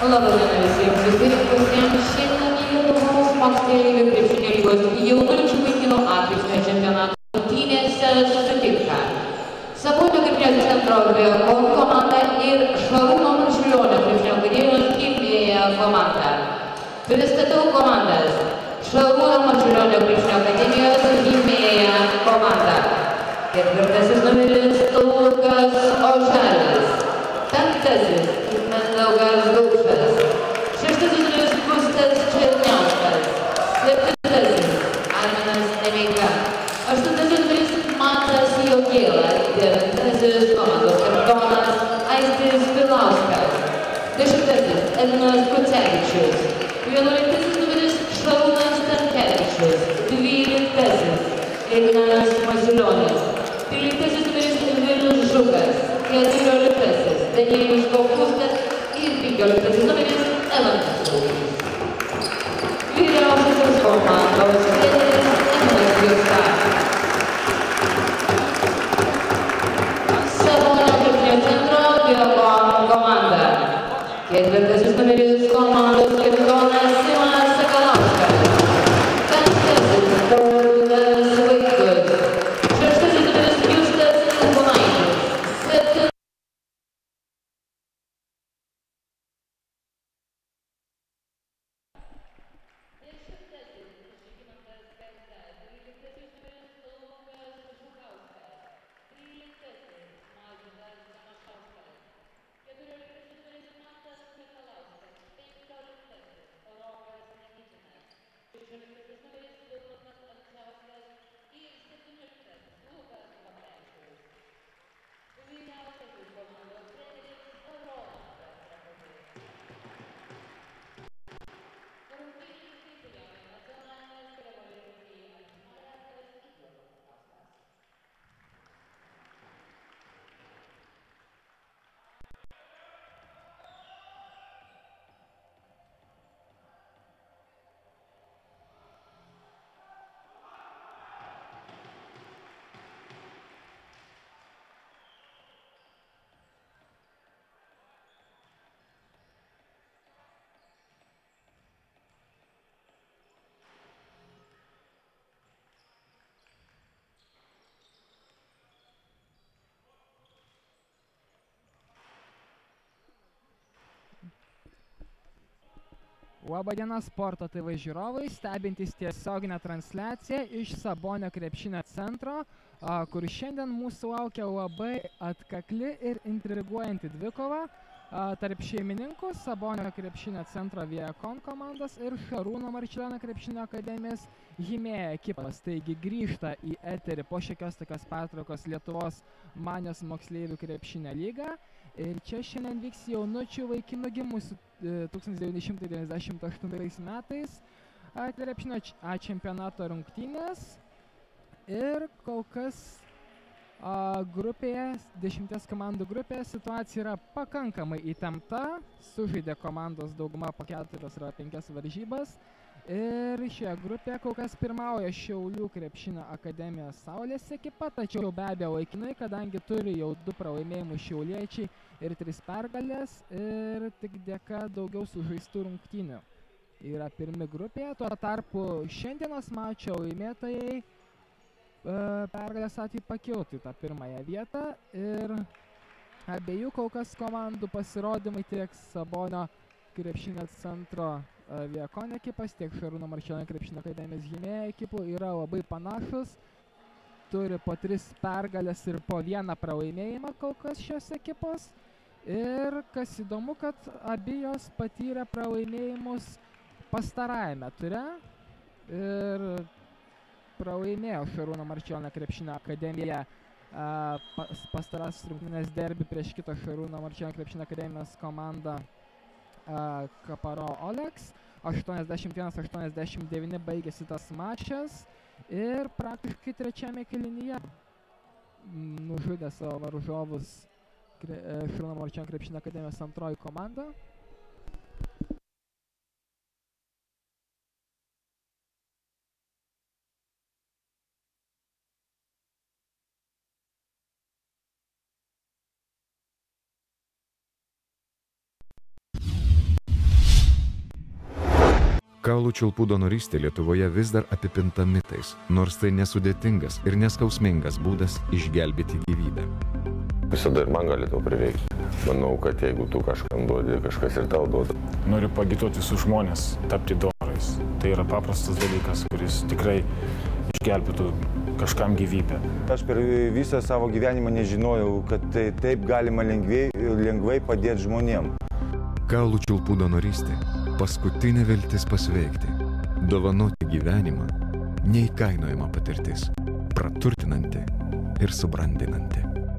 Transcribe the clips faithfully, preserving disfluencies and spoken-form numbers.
Labą dieną visiems susirinkusiems. Šiandien Lietuvos moksleivių krepšinio lygos jaunuolių vaikinų atkrintamųjų čempionato rungtynėse susitinka Sabonio krepšinio centro Viekon komanda ir Šarūno Marčiulionio krepšinio akademijos Gimėja komanda. Pristatau komandas. Šarūno Marčiulionio krepšinio akademijos Gimėja komanda. Ketvirtasis numeris Lukas Oželis. Penktasis Mindaugas Daukšas. Šeštasis numeris Gustas Černiauskas. Septintasis Arminas Nemeika. Aštuntasis numeris Matas Jogėla. Devintasis komandos kapitonas Aistis Bilauskas. Dešimtasis Edvinas Kucevičius. Vienuoliktasis numeris Šarūnas Stankevičius. Dvyliktasis Ignas Masilionis. Tryliktasis numeris Vilius Žukas. Keturioliktasis Danielius Kaupuskas ir penkioliktasis numeris Evantas Kaupuskas. Vyriausiasis komandos treneris Edvinas Juska. Sabonio krepšinio centro Viekon komanda. Ketvirtasis numeris komandos kapitonas Simas Sakalauskas. Penktasis Paulius Vaitkus. Šeštasis numeris Justas Kunaitis. Septintasis Labadiena sporto T V žiūrovai, stebintys tiesioginę transliaciją iš Sabonio krepšinio centro, kur šiandien mūsų laukia labai atkakli ir intriguojanti dvikova tarp šeimininkų Sabonio krepšinio centro Viekon komandos ir Šarūno Marčiulionio krepšinio akademijos Gimėja ekipos. Taigi grįžta į eterį po šiokios tokios pertraukos Lietuvos Manijos moksleivių krepšinio lyga. Ir čia šiandien vyks jaunučių vaikinų gimusių tūkstantis devyni šimtai devyniasdešimt aštuntais metais krepšinio čempionato rungtynės. Ir kol kas grupėje, dešimties komandų grupėje situacija yra pakankamai įtempta. Sužaidė komandos dauguma po keturias ar penkias varžybas. Ir šioje grupėje kol kas pirmauja Šiaulių krepšinio akademijos Saulės ekipa, tačiau be abejo laikinai, kadangi turi jau du pralaimėjimus šiauliečiai ir tris pergalės ir tik dėka daugiau sužaistų rungtynių yra pirmi grupėje. Tuo tarpu šiandienos mačo laimėtojai pergalės atveju pakiltų į tą pirmąją vietą ir abiejų kol kas komandų pasirodymai tiek Sabonio krepšinio centro Viekon ekipas, tiek Šarūno Marčiulionio krepšinio akademijos Gimėja ekipų yra labai panašus. Turi po tris pergalės ir po vieną pralaimėjimą kol kas šios ekipos. Ir kas įdomu, kad abi jos patyrė pralaimėjimus pastarajame ture. Ir pralaimėjo Šarūno Marčiulionio krepšinio akademija pastarasis rungtynės derbį prieš kitą Šarūno Marčiulionio krepšinio akademijos komandą Kaparo Oleks. aštuoniasdešimt vienas aštuoniasdešimt devyni baigėsi tas mačas ir praktiškai trečiame kėlinyje nužudė savo varžovus Šarūno Marčiulionio krepšinio akademijos antroji komanda. Kaulų čiulpų donorystė Lietuvoje vis dar apipinta mitais, nors tai nesudėtingas ir neskausmingas būdas išgelbėti gyvybę. Visada ir man gali to prireikti. Manau, kad jeigu tu kažkam duodi, kažkas ir tau duoda. Noriu pagituoti visus žmonės tapti donorais. Tai yra paprastas dalykas, kuris tikrai išgelbėtų kažkam gyvybę. Aš per visą savo gyvenimą nežinojau, kad tai taip galima lengvai, lengvai padėti žmonėm. Kaulų čiulpų donorystė – paskutinė viltis pasveikti. Dovanoti gyvenimą – neįkainojama patirtis, praturtinanti ir subrandinanti.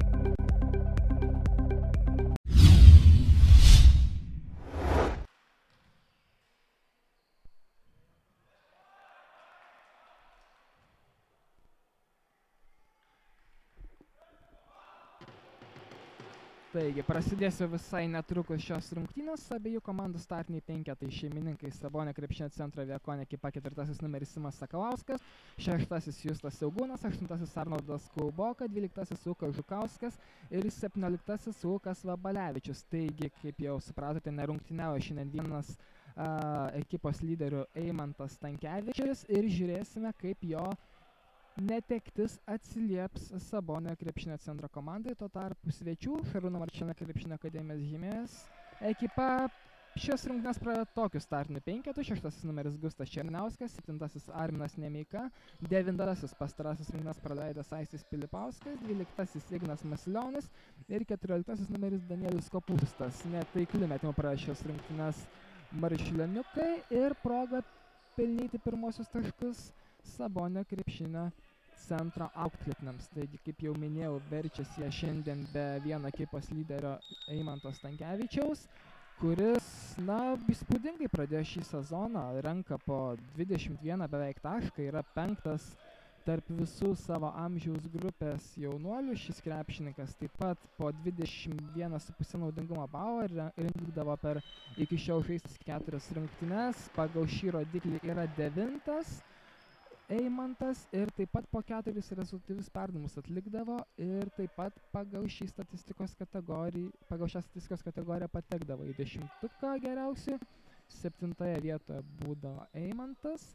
Taigi, prasidės jau visai netrukus šios rungtynės, abiejų komandų startiniai penketai šeimininkai Sabonio krepšinio centro Viekonė ekipa, ketvirtasis numeris Simas Sakalauskas, šeštasis Justas Siaugūnas, aštuntasis Arnoldas Kulboka, dvyliktasis Lukas Žukauskas ir septynioliktasis Lukas Vabalevičius. Taigi, kaip jau supratote, nerungtyniavo šiandien vienas a, ekipos lyderių Eimantas Stankevičius ir žiūrėsime, kaip jo netektis atsilieps Sabonio krepšinio centro komandai. Tuo tarpu svečių Šarūno Marčėno krepšinio akademijos Žymės ekipa šios rungtynės pradeda tokiu startiniu penketu: šeštasis numeris Gustas Černiauskas, septintasis Arminas Nemeika, devintasis pastarasis rungtynės praleidęs Aistis Pilipauskas, dvyliktasis Ignas Masilionis ir keturioliktasis numeris Danielius Kopūstas. Netaikliu metimu pradeda šios rungtynės marčiulioniukai ir proga pelnyti pirmosius taškus Sabonio krepšinio centro auklėtiniams. Taigi, kaip jau minėjau, verčiasi jie šiandien be vieno ekipos lyderio Eimanto Stankevičiaus, kuris, na, įspūdingai pradėjo šį sezoną, renka po dvidešimt vieną beveik tašką, yra penktas tarp visų savo amžiaus grupės jaunuolių. Šis krepšininkas taip pat po dvidešimt vieną su puse naudingumo balo rinkdavo per iki šiol žaistas keturias rungtynes. Pagal šį rodiklį yra devintas Eimantas ir taip pat po keturis rezultatyvius perdavimus atlikdavo ir taip pat pagal šį statistikos kategoriją, pagal šią statistikos kategoriją patekdavo į dešimtuką geriausių. Septintoje vietoje būdavo Eimantas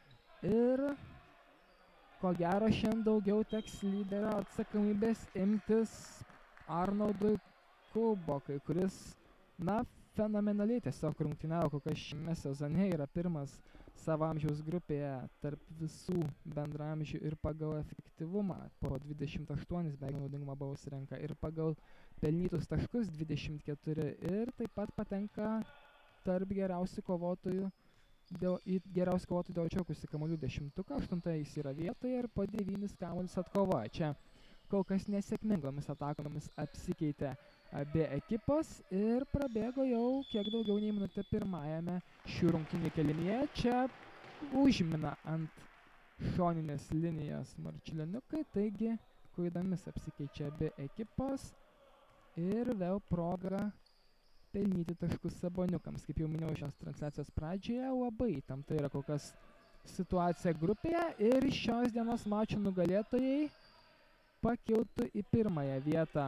ir ko gero šiandien daugiau teks lyderio atsakomybės imtis Arnoldui Kulbokai, kuris, na, fenomenaliai tiesiog rungtyniavo, kokias šiame sezone yra pirmas savo amžiaus grupėje tarp visų bendramžių ir pagal efektyvumą po dvidešimt aštuonis beveik naudingumo balus renka ir pagal pelnytus taškus dvidešimt keturi ir taip pat patenka tarp geriausių kovotojų dėl, į geriausių kovotojų dėl atšaukusių kamuolių dešimtuką. Aštuntoje jis yra vietoje ir po devynis kamuolius atkovoja. Čia kol kas nesėkmingomis atakomis apsikeitė abi ekipos ir prabėgo jau kiek daugiau nei minutę pirmajame šių rungtynių kėlinyje. Čia užmina ant šoninės linijos marčiulioniukai, taigi klaidomis apsikeičia abi ekipos ir vėl proga pelnyti taškus saboniukams. Kaip jau minėjau šios transliacijos pradžioje, labai įtempta yra kol kas situacija grupėje ir šios dienos mačų nugalėtojai pakiltų į pirmąją vietą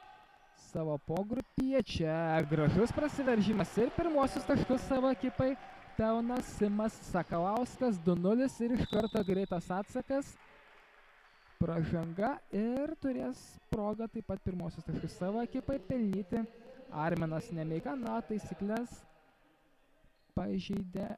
savo pogrupyje. Čia gražus prasiveržimas ir pirmosius taškus savo ekipai pelno Simas Sakalauskas, du nulis ir iš karto greitas atsakas, pražanga ir turės progą taip pat pirmosius taškus savo ekipai pelnyti Arminas Nemeika. Na, taisyklės pažeidė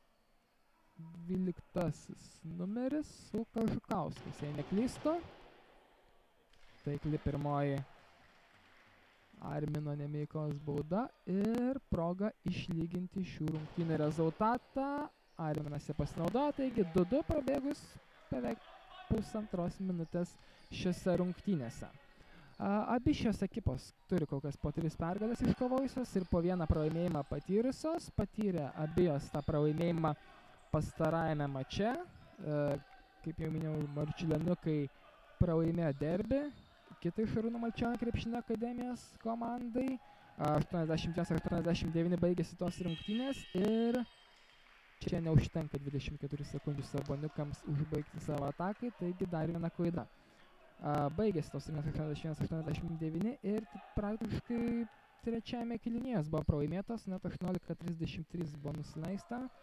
dvyliktasis numeris Lukas Žukauskas, jei neklystu. Taikli pirmoji Armino Nemeikos bauda ir proga išlyginti šių rungtynių rezultatą. Arminas ją pasinaudojo, taigi du du prabėgus beveik pusantros minutės šiose rungtynėse. A, abi šios ekipos turi kol kas po tris pergalės iškovojusios ir po vieną pralaimėjimą patyrusios. Patyrė abijos tą pralaimėjimą pastarajame mače. E, kaip jau minėjau, marčiulioniukai pralaimėjo derbį kitai Šarūno Marčėno krepšinio akademijos komandai. aštuoniasdešimt vienas aštuoniasdešimt devyni baigėsi tos rungtynės ir čia neužtenka dvidešimt keturių sekundžių saboniukams užbaigti savo atakai, taigi dar viena klaida. A, baigėsi tos rungtynės aštuoniasdešimt vienas aštuoniasdešimt devyni ir praktiškai trečiajame kėlinyje buvo pralaimėtos, net aštuoniolika trisdešimt trys buvo nusileista.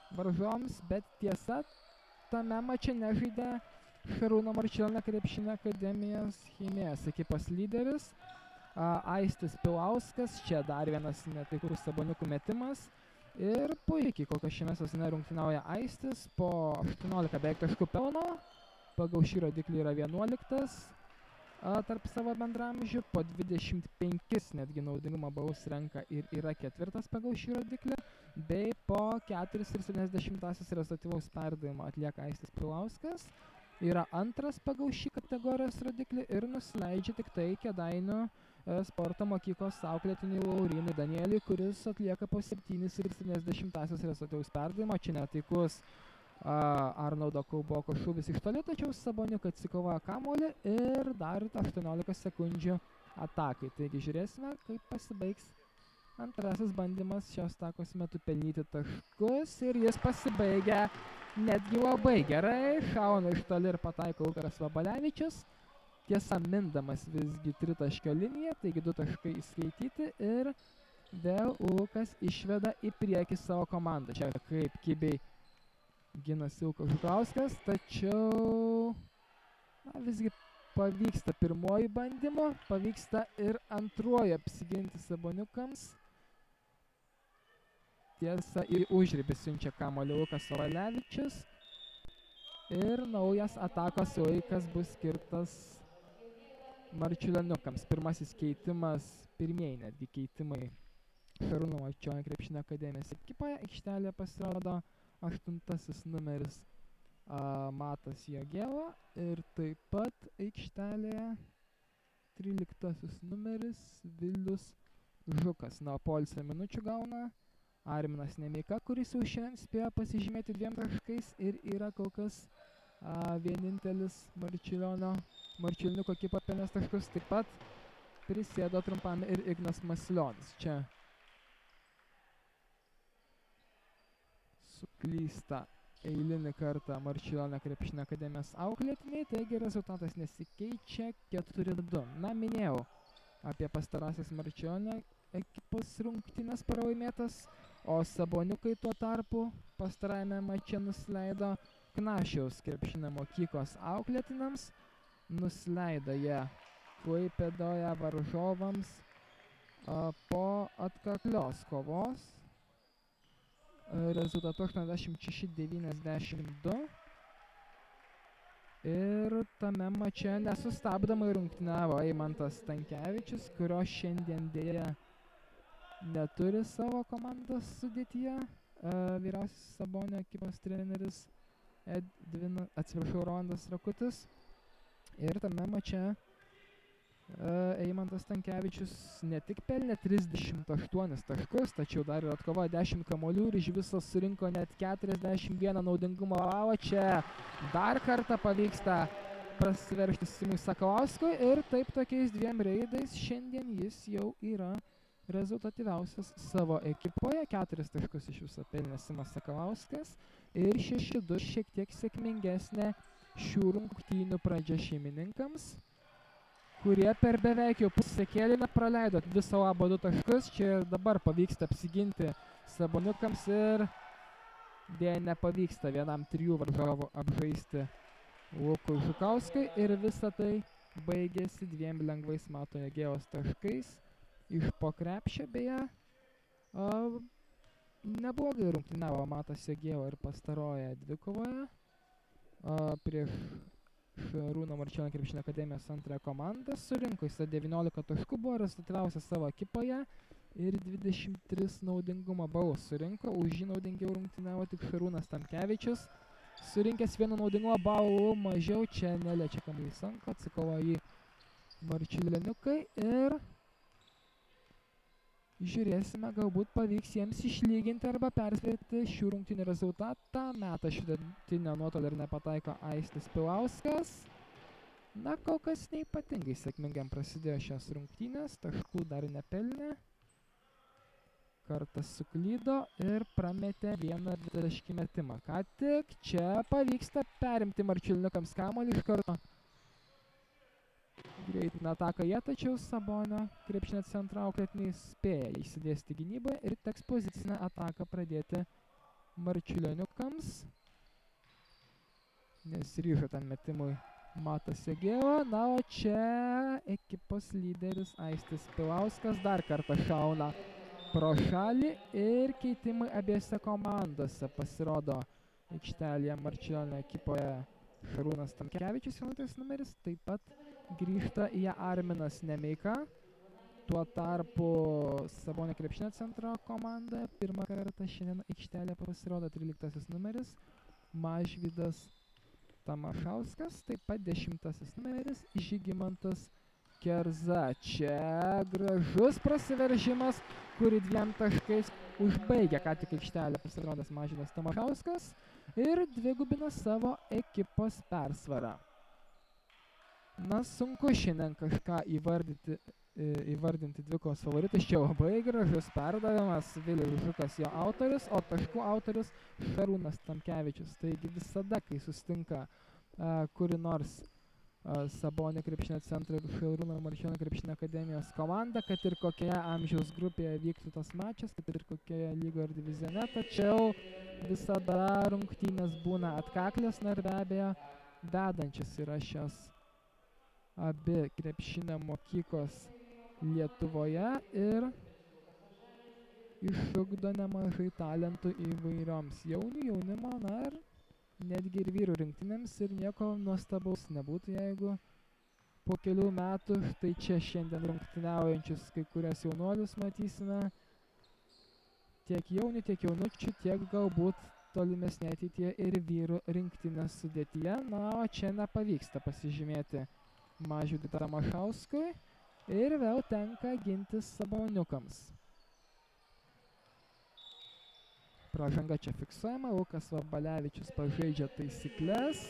varžovams, bet tiesa, tame mače nežaidė Šarūno Marčiulionio krepšinio akademijos Chimės ekipos lyderis Aistis Pilauskas. Čia dar vienas netikrų Saboniukų metimas. Ir puikiai, kol kas šiame sezone rungtyniauja Aistis po aštuoniolika beveik taškų pelno. Pagal šį rodiklį yra vienuoliktas tarp savo bendramžių, po dvidešimt penkis netgi naudingumo balus renka ir yra ketvirtas pagal šį rodiklį, bei po keturis ir septyniasdešimtąsias rezultatyvaus perdavimo atlieka Aistis Pilauskas. Yra antras pagal šį kategorijos rodiklį ir nusileidžia tik tai Kėdainių sporto mokyklos auklėtiniui Laurynui Danieliui, kuris atlieka po septynis ir septyniasdešimtąsias rezultatyvaus perdavimo. Čia netaikus Uh, Arnoldo Kauboko šūvis iš toli, tačiau Saboniukai atsikovoja kamuolį ir dar aštuoniolika sekundžių atakai. Taigi žiūrėsime, kaip pasibaigs antrasis bandymas šios atakos metu pelnyti taškus ir jis pasibaigia netgi labai gerai. Šauna iš toli ir pataiko Lukaras Vabalevičius. Tiesa, mindamas visgi tritaškio liniją, taigi du taškai įskaityti ir vėl Lukas išveda į priekį savo komandą. Čia kaip kibiai ginasi Lukas Žukauskas, tačiau na, visgi pavyksta pirmoji bandymo, pavyksta ir antruoju apsiginti Saboniukams. Tiesa, į užribį siunčia kamuolį Lukas Vabalevičius ir naujas atakos laikas bus skirtas Marčiulioniukams. Pirmasis keitimas, pirmieji netgi keitimai Šarūno Marčiulionio krepšinio akademijos ekipoje. Aikštelėje pasirodo aštuntasis numeris a, Matas Jogėla ir taip pat aikštelėje tryliktasis numeris Vilius Žukas. Na, poilsio minučių gauna Arminas Nemeika, kuris jau šiandien spėjo pasižymėti dviem taškais ir yra kol kas a, vienintelis Marčiulionio Marčiulniuko ekipa pelnęs taškus. Taip pat prisėdo trumpam ir Ignas Masilionis. Čia suklysta eilinį kartą Marčiulionio krepšinio akademijos auklėtiniai, taigi rezultatas nesikeičia keturi du. Na, minėjau apie pastarąsias Marčiulionio ekipos rungtynes pralaimėtas, o Saboniukai tuo tarpu pastarajame mače nusileido Knašiaus krepšinio mokyklos auklėtiniams. Nusileido jie Klaipėdoje varžovams a, po atkaklios kovos. Rezultatu aštuoniasdešimt šeši devyniasdešimt du. Ir tame mače nesustabdomai rungtyniavo Eimantas Stankevičius, kurio šiandien dėja neturi savo komandos sudėtyje. Vyriausias Sabonio ekipos treneris Edvina, atsiprašau, Rolandas Rakutis. Ir tame mače Eimantas Stankevičius ne tik pelnė trisdešimt aštuonis taškus, tačiau dar ir atkovojo dešimt kamuolių ir iš viso surinko net keturiasdešimt vieną naudingumo balą. Čia dar kartą pavyksta prasiveržti Simui Sakalauskui ir taip tokiais dviem reidais šiandien jis jau yra rezultatyviausias savo ekipoje. Keturis taškus iš viso pelnė Simas Sakalauskas ir šeši du šiek tiek sėkmingesnė šių rungtynių pradžia šeimininkams, kurie per beveik jau pusę kėlinio praleido viso labo du taškus. Čia ir dabar pavyksta apsiginti Saboniukams ir dėja nepavyksta vienam trijų varžovų apžaisti Lukui Žukauskai. Ir visa tai baigėsi dviem lengvais Mato Jogėlos taškais iš po krepšio. Beje, o, neblogai rungtyniavo Matas Jogėla ir pastarojoje dvikovoje o, prieš Šarūno Marčiulionio krepšinio akademijos antrąją komandą. Surinko jis devyniolika taškų, buvo rezultatyviausias savo ekipoje ir dvidešimt tris naudingumo balus surinko. Už jį naudingiau rungtyniavo tik Šarūnas Tamkevičius, surinkęs vienu naudingumo balų mažiau. Čia neliečia kamuolys ranka, atsikovojo jį Marčiulioniukai ir žiūrėsime, galbūt pavyks jiems išlyginti arba perspėti šių rungtynių rezultatą. Meta iš vidutinio nuotolio ir nepataiko Aistis Pilauskas. Na, kol kas neypatingai sėkmingai prasidėjo šios rungtynės, taškų dar nepelnė. Kartas suklydo ir prametė vieną dvitaškį metimą. Ką tik čia pavyksta perimti Marčiulniukams kamuolį iš karto. Greitina ataką jie, tačiau Sabonio krepšinio centro auklėtiniai spėja įsidėsti gynyboje ir teks pozicinę ataką pradėti marčiulioniukams. Nesiryžo ten metimui Matas Jagėva. Na, o čia ekipos lyderis Aistis Pilauskas dar kartą šauna pro šalį ir keitimai abiejose komandose. Pasirodo aikštelėje Marčiulionio ekipoje Šarūnas Tamkevičius, vienuoliktas numeris, taip pat grįžta į ją Arminas Nemeika. Tuo tarpu Sabonio krepšinio centro komanda pirmą kartą šiandien aikštelėje pasirodo tryliktasis numeris Mažvydas Tamašauskas, taip pat dešimtasis numeris Žygimantas Kerza. Čia gražus prasiveržimas, kurį dviem taškais užbaigia ką tik aikštelę pasirodęs Mažvydas Tamašauskas ir dvigubina savo ekipos persvarą. Na, sunku šiandien kažką įvardyti, įvardinti dvikovos favoritais. Čia labai gražus perdavimas, Vilius Žukas jo autorius, o taškų autorius Šarūnas Tamkevičius. Taigi visada, kai susitinka uh, kuri nors uh, Sabonio krepšinio centro ir Šarūno Marčiulionio krepšinio akademijos komanda, kad ir kokioje amžiaus grupėje vyktų tas mačas, kad ir kokioje lygoje ar divizione, tačiau visada rungtynės būna atkaklios, na ir be abejo vedančias yra šios abi krepšinio mokyklos Lietuvoje ir išugdo nemažai talentų įvairioms jaunių, jaunimo, na ir netgi ir vyrų rinktinėms, ir nieko nuostabaus nebūtų, jeigu po kelių metų štai čia šiandien rungtyniaujančius kai kurias jaunuolius matysime tiek jaunių, tiek jaunučių, tiek galbūt tolimesnė ateityje ir vyrų rinktinės sudėtyje. Na, o čia nepavyksta pasižymėti Mažvydui Tamašauskui ir vėl tenka gintis Saboniukams. Pražanga čia fiksuojama, Lukas Vabalevičius pažaidžia taisyklės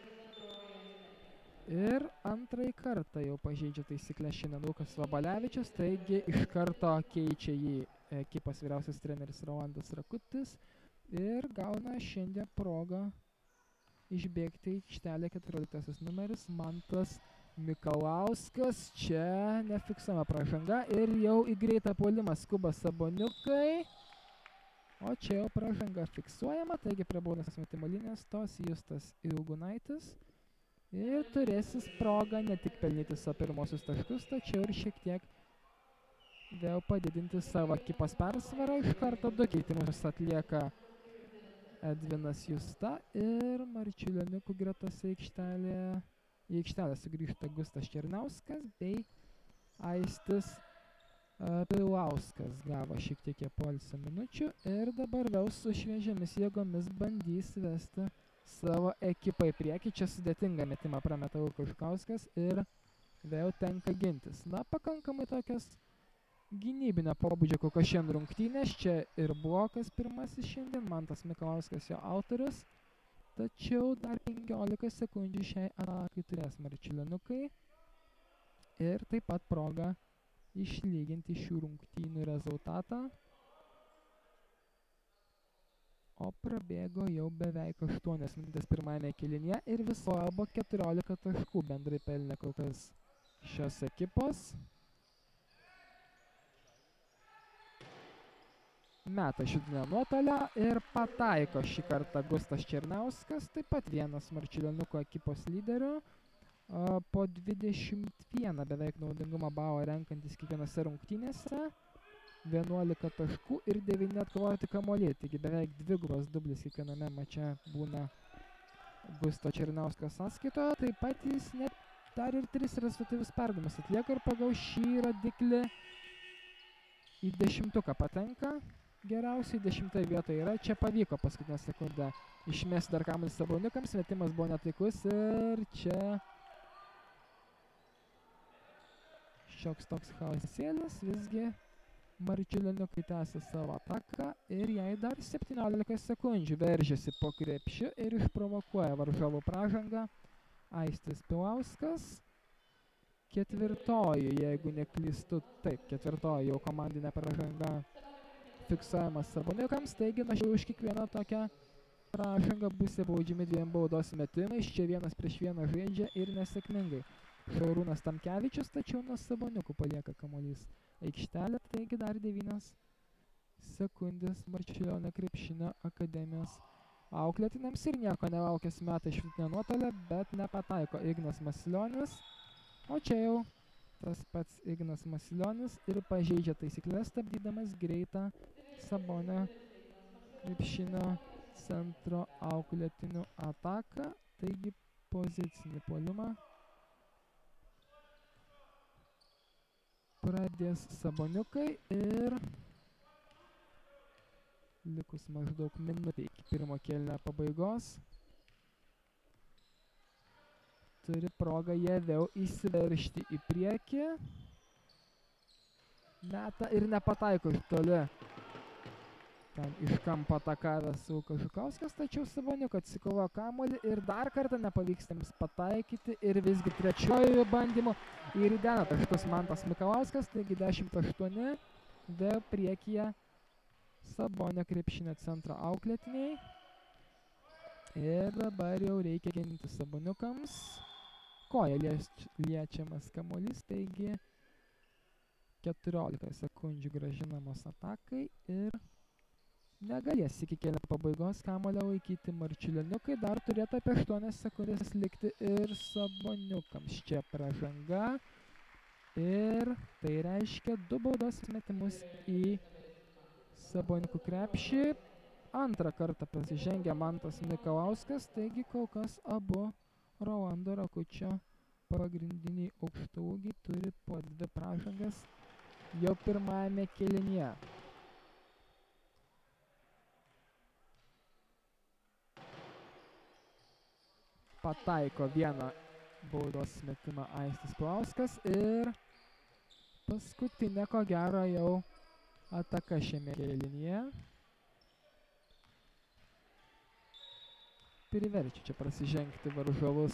ir antrąjį kartą jau pažeidžia taisyklės šiandien Lukas Vabalevičius, taigi iš karto keičia jį ekipos vyriausias treneris Rolandas Rakutis ir gauna šiandien progą išbėgti į aikštelę keturioliktasis numeris Mantas Mikalauskas. Čia nefiksuojama pražanga ir jau į greitą puolimą skuba Saboniukai, o čia jau pražanga fiksuojama, taigi prie baudos metimo linijos stos Justas Ilgunaitis ir turėsis progą ne tik pelnyti savo pirmosius taškus, tačiau ir šiek tiek vėl padidinti savo ekipos persvarą. Iš karto du keitimus atlieka Edvinas Justa ir Marčiulioniukų gretose aikštelėje. Į aikštelę sugrįžta Gustas Černiauskas bei Aistis uh, Pilauskas. Gavo šiek tiek poilsio minučių ir dabar vėl su šviežiamis jėgomis bandys vesti savo ekipą į priekį. Čia sudėtingą metimą prameta Lukaškauskas ir vėl tenka gintis. Na, pakankamai tokias gynybinio pobūdžio kokios šiandien rungtynės. Čia ir blokas pirmasis šiandien, Mantas Mikalauskas jo autorius. Tačiau dar penkiolika sekundžių šiai atakai turės Marčiulioniukai. Ir taip pat proga išlyginti šių rungtynių rezultatą. O prabėgo jau beveik aštuonias minutės pirmajame kėlinyje ir viso labo keturiolika taškų bendrai pelnė kol kas šios ekipos. Meta šiutinę nuotolę ir pataiko šį kartą Gustas Černiauskas, taip pat vienas Marčiulioniukų ekipos lyderių. Po dvidešimt vieną beveik naudingumo balą renkantis kiekvienose rungtynėse, vienuolika taškų ir devyni atkovoti kamuoliai, taigi beveik dvigubas dublis kiekviename mače būna Gusto Černiausko sąskaitoje. Taip pat jis net dar ir tris rezultatyvius perdavimus atlieka ir pagal šį rodiklį į dešimtuką patenka. Geriausiai dešimtoje vietoje yra. Čia pavyko paskutinę sekundę išmesti dar kamuolį Saboniukams, metimas buvo netaikus ir čia šioks toks chaosėlis. Visgi Marčiulioniukai tęsia savo ataką ir jai dar septyniolika sekundžių veržiasi po krepšiu ir išprovokuoja varžovų pražangą Aistis Pilauskas. Ketvirtoji, jeigu neklystu, taip, ketvirtoji jau komandinė pražanga fiksuojamas Saboniukams, taigi na jau už kiekvieną tokią pražangą bus baudžiami dviem baudos metimais. Čia vienas prieš vieną žaidžia ir nesėkmingai Šarūnas Tamkevičius, tačiau nuo Saboniukų palieka kamuolys aikštelę, taigi dar devynios sekundės Marčiulionio krepšinio akademijos auklėtiniams ir nieko nelaukęs meta iš vidutinio nuotolio, bet nepataiko Ignas Masilionis. O čia jau tas pats Ignas Masilionis ir pažeidžia taisyklės, stabdydamas greitą Sabonio krepšinio centro auklėtinių ataką, taigi pozicinį puolimą pradės Saboniukai ir likus maždaug minutė iki pirmo kėlinio pabaigos turi progą jie vėl įsiveržti į priekį. Meta ir nepataiko iš toli. Ten iš kampo atakavęs Lukas Žukauskas, tačiau Saboniukai atsikovojo kamuolį ir dar kartą nepavyks jiems pataikyti ir visgi trečiojo bandymu įridena taškus Mantas Mikalauskas, taigi dešimt aštuoni vėl priekyje Sabonio krepšinio centro auklėtiniai. Ir dabar jau reikia ginti Saboniukams. Koja liečiamas kamuolys, taigi keturiolika sekundžių grąžinamos atakai ir negalės iki kėlinio pabaigos kamuolio laikyti Marčiulioniukai. Dar turėtų apie aštuonias sekundės likti ir Saboniukams. Čia pražanga ir tai reiškia du baudos metimus į Saboniukų krepšį. Antrą kartą pasižengia Mantas Mikalauskas, taigi kol kas abu Rolando Rakučio pagrindiniai aukštaūgiai turi po dvi pražangas jau pirmajame kėlinyje. Pataiko vieną baudos metimą Aistis Plauskas ir paskutinė, ko gero, jau ataka šiame kėlinyje. Priverčia čia prasižengti varžovus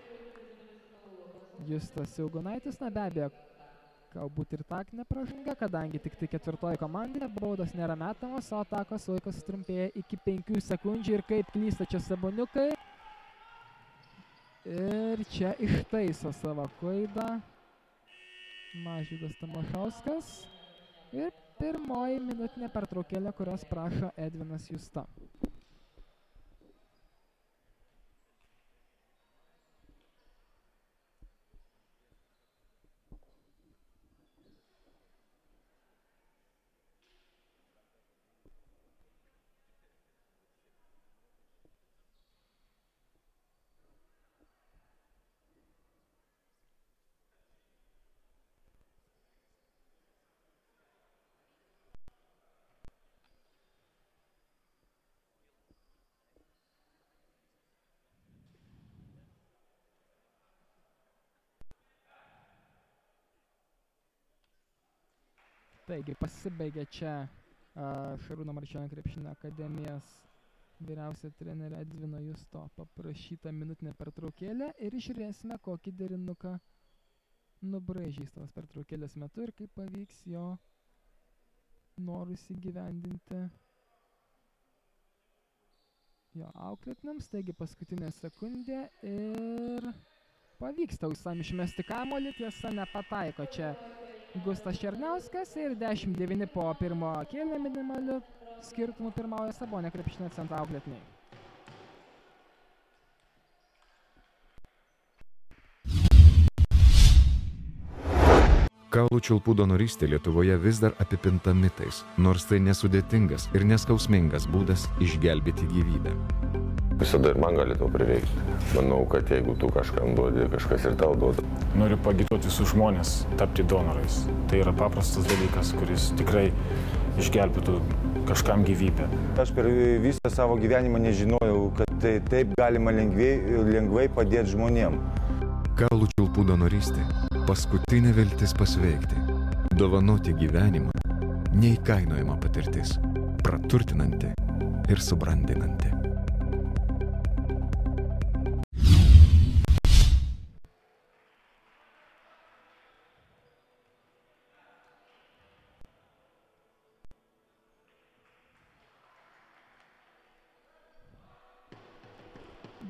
Justas Ilgonaitis. Na be abejo, galbūt ir taktinė pražanga, kadangi tik tai ketvirtoji komandinė, baudos nėra metamos, o atakos laikas sutrumpėja iki penkių sekundžių ir kaip klysta čia Saboniukai. Ir čia ištaiso savo klaidą Mažvydas Tamošauskas. Ir pirmoji minutinė pertraukėlė, kurios prašo Edvinas Justa. Taigi pasibaigė čia uh, Šarūno Marčiulionio krepšinio akademijos vyriausio trenerio Edvino Justo paprašyta minutinė pertraukėlė ir žiūrėsime, kokį derinuką nubraižys tos pertraukėlės metu ir kaip pavyks jo norus įgyvendinti jo auklėtiniams. Taigi paskutinė sekundė ir pavyksta Usam išmesti kamuolį, tiesa nepataiko čia Gustas Černiauskas ir dešimt devyni po pirmo kėlinio minimaliu skirtumu pirmauja Sabonio krepšinio centro auklėtiniai. Kaulų čiulpų donorystė Lietuvoje vis dar apipinta mitais, nors tai nesudėtingas ir neskausmingas būdas išgelbėti gyvybę. Visada ir man gali to prireikti. Manau, kad jeigu tu kažkam duodi, kažkas ir tau duoda. Noriu pagituoti visus žmonės tapti donorais. Tai yra paprastas dalykas, kuris tikrai išgelbėtų kažkam gyvybę. Aš per visą savo gyvenimą nežinojau, kad tai taip galima lengvai, lengvai padėti žmonėm. Kaulų čiulpų donorystė – paskutinė viltis pasveikti. Dovanoti gyvenimą – neįkainojama patirtis, praturtinanti ir subrandinanti.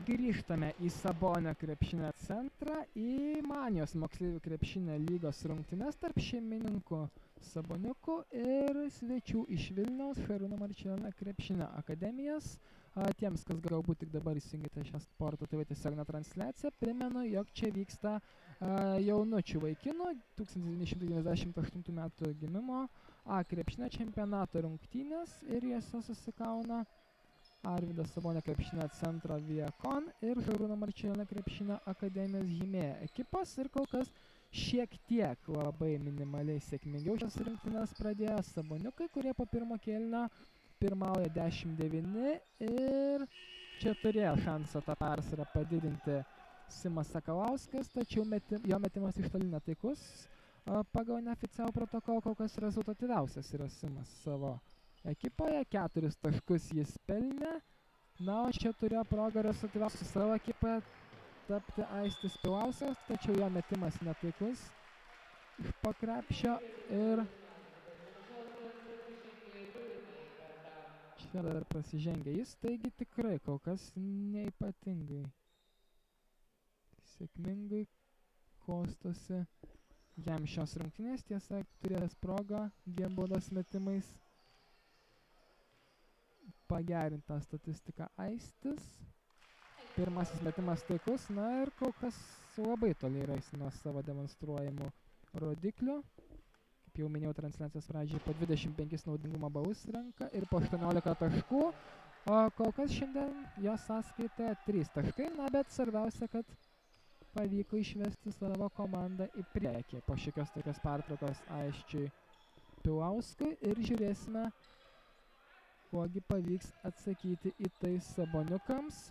Grįžtame į Sabonio krepšinio centrą, į Manijos moksleivių krepšinio lygos rungtynes tarp šeimininkų Saboniukų ir svečių iš Vilniaus Šarūno Marčiulionio krepšinio akademijos. A, tiems, kas galbūt tik dabar įsijungite šią sporto T V tiesioginę transliaciją, primenu, jog čia vyksta a, jaunučių vaikinų tūkstantis devyni šimtai devyniasdešimt aštuntų metų gimimo A krepšinio čempionato rungtynės ir jose susikauna Arvydo Sabonio krepšinio centro Viacon ir Šarūno Marčiulionio krepšinio akademijos Himėja ekipos. Ir kol kas šiek tiek labai minimaliai sėkmingiau šias rungtynes pradėjo Saboniukai, kurie po pirmo kėlinio pirmauja dešimt devyni ir čia turėjo šansą tą persvarą padidinti Simas Sakalauskas, tačiau meti, jo metimas iš toli netaikus. Pagal neoficialų protokolą kol kas rezultatyviausias yra Simas savo ekipoje, keturis taškus jis pelnė, na, o čia turėjo progą rezultatyviausiu savo ekipoje tapti Aistis Pilauskas, tačiau jo metimas netaikus iš po krepšio ir čia dar prasižengia jis, taigi tikrai kol kas neipatingai sėkmingai klostosi jam šios rungtynės, tiesa turėjęs progą dviem baudos metimais pagerinta statistiką Aistis. Pirmasis metimas taikus, na ir kol kas labai toli yra jis nuo savo demonstruojamų rodiklių. Kaip jau minėjau transliacijos pradžiai, po dvidešimt penkis naudingumo balus renka ir po aštuoniolika taškų. O kol kas šiandien jo sąskaitoje trys taškai, na bet svarbiausia, kad pavyko išvesti savo komandą į priekį. Po šiokios tokios pertraukos Aisčiui Pilauskui ir žiūrėsime, kuogi pavyks atsakyti į tai Saboniukams.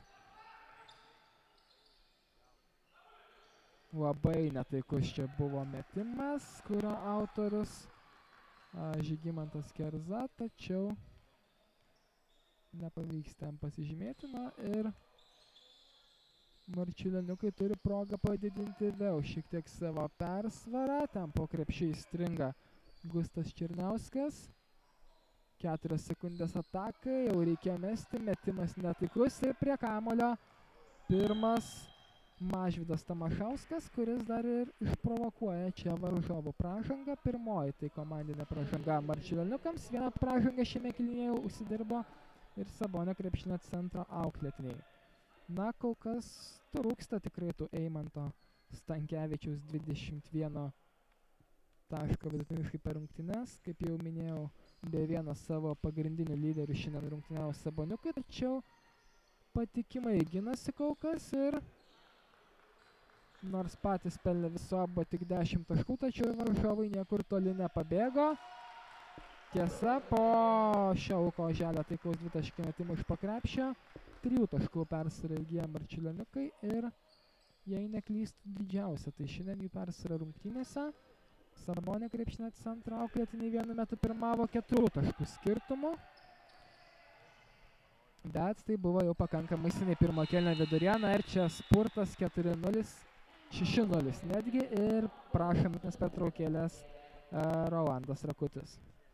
Labai netaikus čia buvo metimas, kurio autorius a, Žygimantas Kerza, tačiau nepavyks ten pasižymėti. Na ir Marčiulioniukai turi progą padidinti vėl šiek tiek savo persvarą. Ten po krepšiai stringa Gustas Černiauskas. Keturias sekundės atakai, jau reikia mesti, metimas netaikus ir prie kamulio pirmas Mažvydas Tamašauskas, kuris dar ir išprovokuoja čia varžovų pražangą. Pirmoji tai komandinė pražanga Marčiulioniukams, vieną pražangą šiame kėlinyje jau užsidirbo ir Sabonio krepšinio centro auklėtiniai. Na, kol kas trūksta tikrai tų Eimanto Stankevičiaus dvidešimt vieno taško vidutiniškai per rungtynes. Kaip jau minėjau, be vieno savo pagrindinių lyderių šiandien rungtyniavo Saboniukai, tačiau patikimai ginasi kol kas ir nors patys pelnė viso abo tik dešimt taškų, tačiau varžovai niekur toli nepabėgo. Tiesa, po šio Luko Oželio taikaus dvitaškio metimo iš po krepšio trijų taškų persvarą įgyja Marčiulioniukai ir jei neklystų didžiausia, tai šiandien jų persvara rungtynėse. Sabonio krepšinio centro auklėtiniai vienu metu pirmavo keturių taškų skirtumu. Bet tai buvo jau pakankamai seniai pirmo kėlinio viduryje. Na ir čia spurtas keturi nulis, šeši nulis netgi ir prašom minutės pertraukėlės uh, Rolandas Rakutis.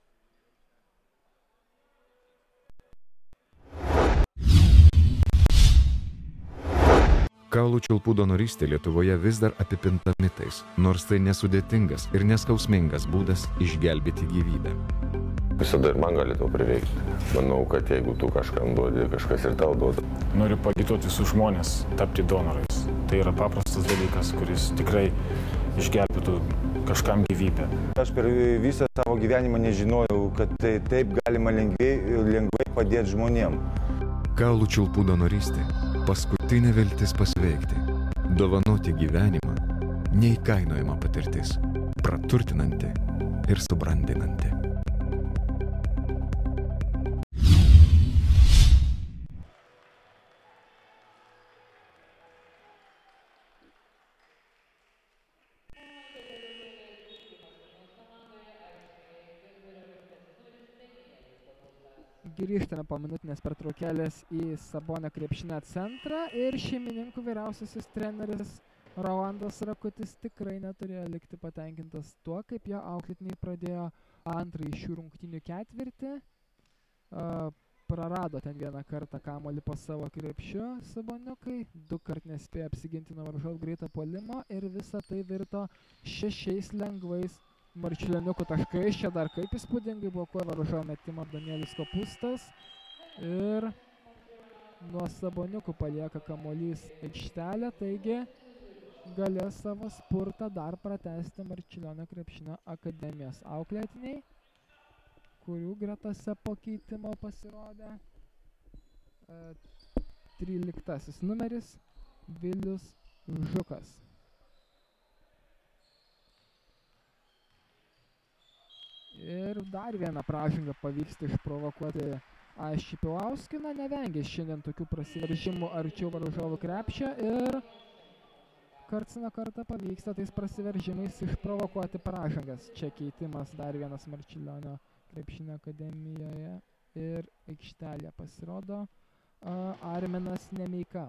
Kaulų čiulpų donorystė Lietuvoje vis dar apipinta mitais, nors tai nesudėtingas ir neskausmingas būdas išgelbėti gyvybę. Visada ir man gali to prireikti. Manau, kad jeigu tu kažkam duodi, kažkas ir tau duoda. Noriu pagituoti visus žmonės tapti donorais. Tai yra paprastas dalykas, kuris tikrai išgelbėtų kažkam gyvybę. Aš per visą savo gyvenimą nežinojau, kad tai taip galima lengvai, lengvai padėti žmonėm. Kaulų čiulpų donorystė – paskutinė viltis pasveikti. Dovanoti gyvenimą – neįkainojama patirtis, praturtinanti ir subrandinanti. Grįžtame po minutinės pertraukėlės į Sabonio krepšinio centrą ir šeimininkų vyriausiasis treneris Rolandas Rakutis tikrai neturėjo likti patenkintas tuo, kaip jo auklėtiniai pradėjo antrąjį šių rungtynių ketvirtį. prarado ten vieną kartą kamuolį po savo krepšiu Saboniukai, du kart nespėjo apsiginti nuo varžovų greito puolimo ir visa tai virto šešiais lengvais Marčiulioniukų taškais. Čia dar kaip įspūdingai blokuoja varžovų metimą Danielis Kopustas ir nuo Saboniukų palieka kamuolys aikštelę, taigi galės savo spurtą dar pratęsti Marčiulionio krepšinio akademijos auklėtiniai, kurių gretose po keitimo pasirodė e, tryliktasis numeris Vilius Žukas. Ir dar vieną pražangą pavyksta išprovokuoti Aisčiui Pilauskui. Na, nevengė šiandien tokių prasiveržimų arčiau varžovų krepšio ir karts nuo kartą pavyksta tais prasiveržimais išprovokuoti pražangas. Čia keitimas dar vienas Marčiulionio krepšinio akademijoje ir aikštelėje pasirodo uh, Arminas Nemeika.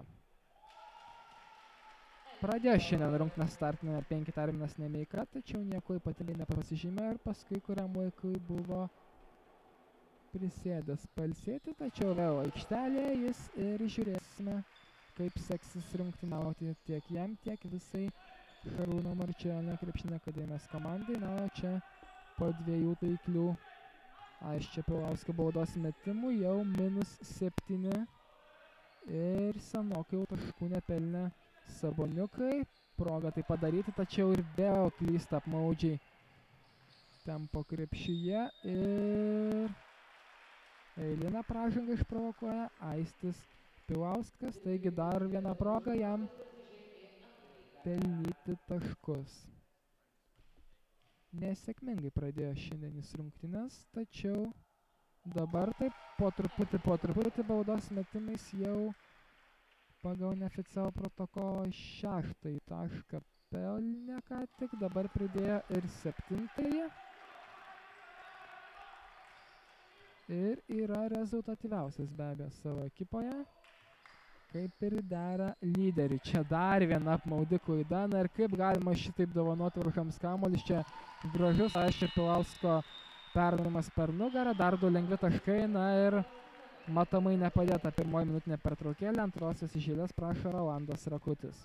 Pradėjo šiandien rungtynes startinėme penki Arminas Nemeika, tačiau nieko ypatingai nepasižymėjo ir paskui kuriam laikui buvo prisėdęs pailsėti, tačiau vėl aikštelėje jis ir žiūrėsime, kaip seksis rungtyniauti tiek jam, tiek visai Šarūno Marčiulionio krepšinio akademijos komandai. Na, o čia po dviejų taiklių Aisčio Pilauskio baudos metimų jau minus septyni ir senokai jau taškų nepelnė Saboniukai. Proga tai padaryti, tačiau ir vėl klysta apmaudžiai tempo krepšyje ir eilinę pražangą išprovokuoja Aistis Pilauskas, taigi dar viena proga jam pelnyti taškus. Nesėkmingai pradėjo šiandienis rungtynes, tačiau dabar taip po truputį, po truputį baudos metimais jau pagal neoficialų protokolą šeštąjį tašką pelnė ką tik, dabar pridėjo ir septintąjį. Ir yra rezultatyviausias be abejo savo ekipoje, kaip ir dera lyderiui. Čia dar viena apmaudi klaida, na ir kaip galima šitaip dovanoti varžovams kamuolį. Čia gražus Aisčio Pilausko perdavimas per nugarą, dar du lengvi taškai, na ir matomai nepadėta pirmoji minutinė pertraukėlė, antrosios iš eilės prašo Rolandas Rakutis.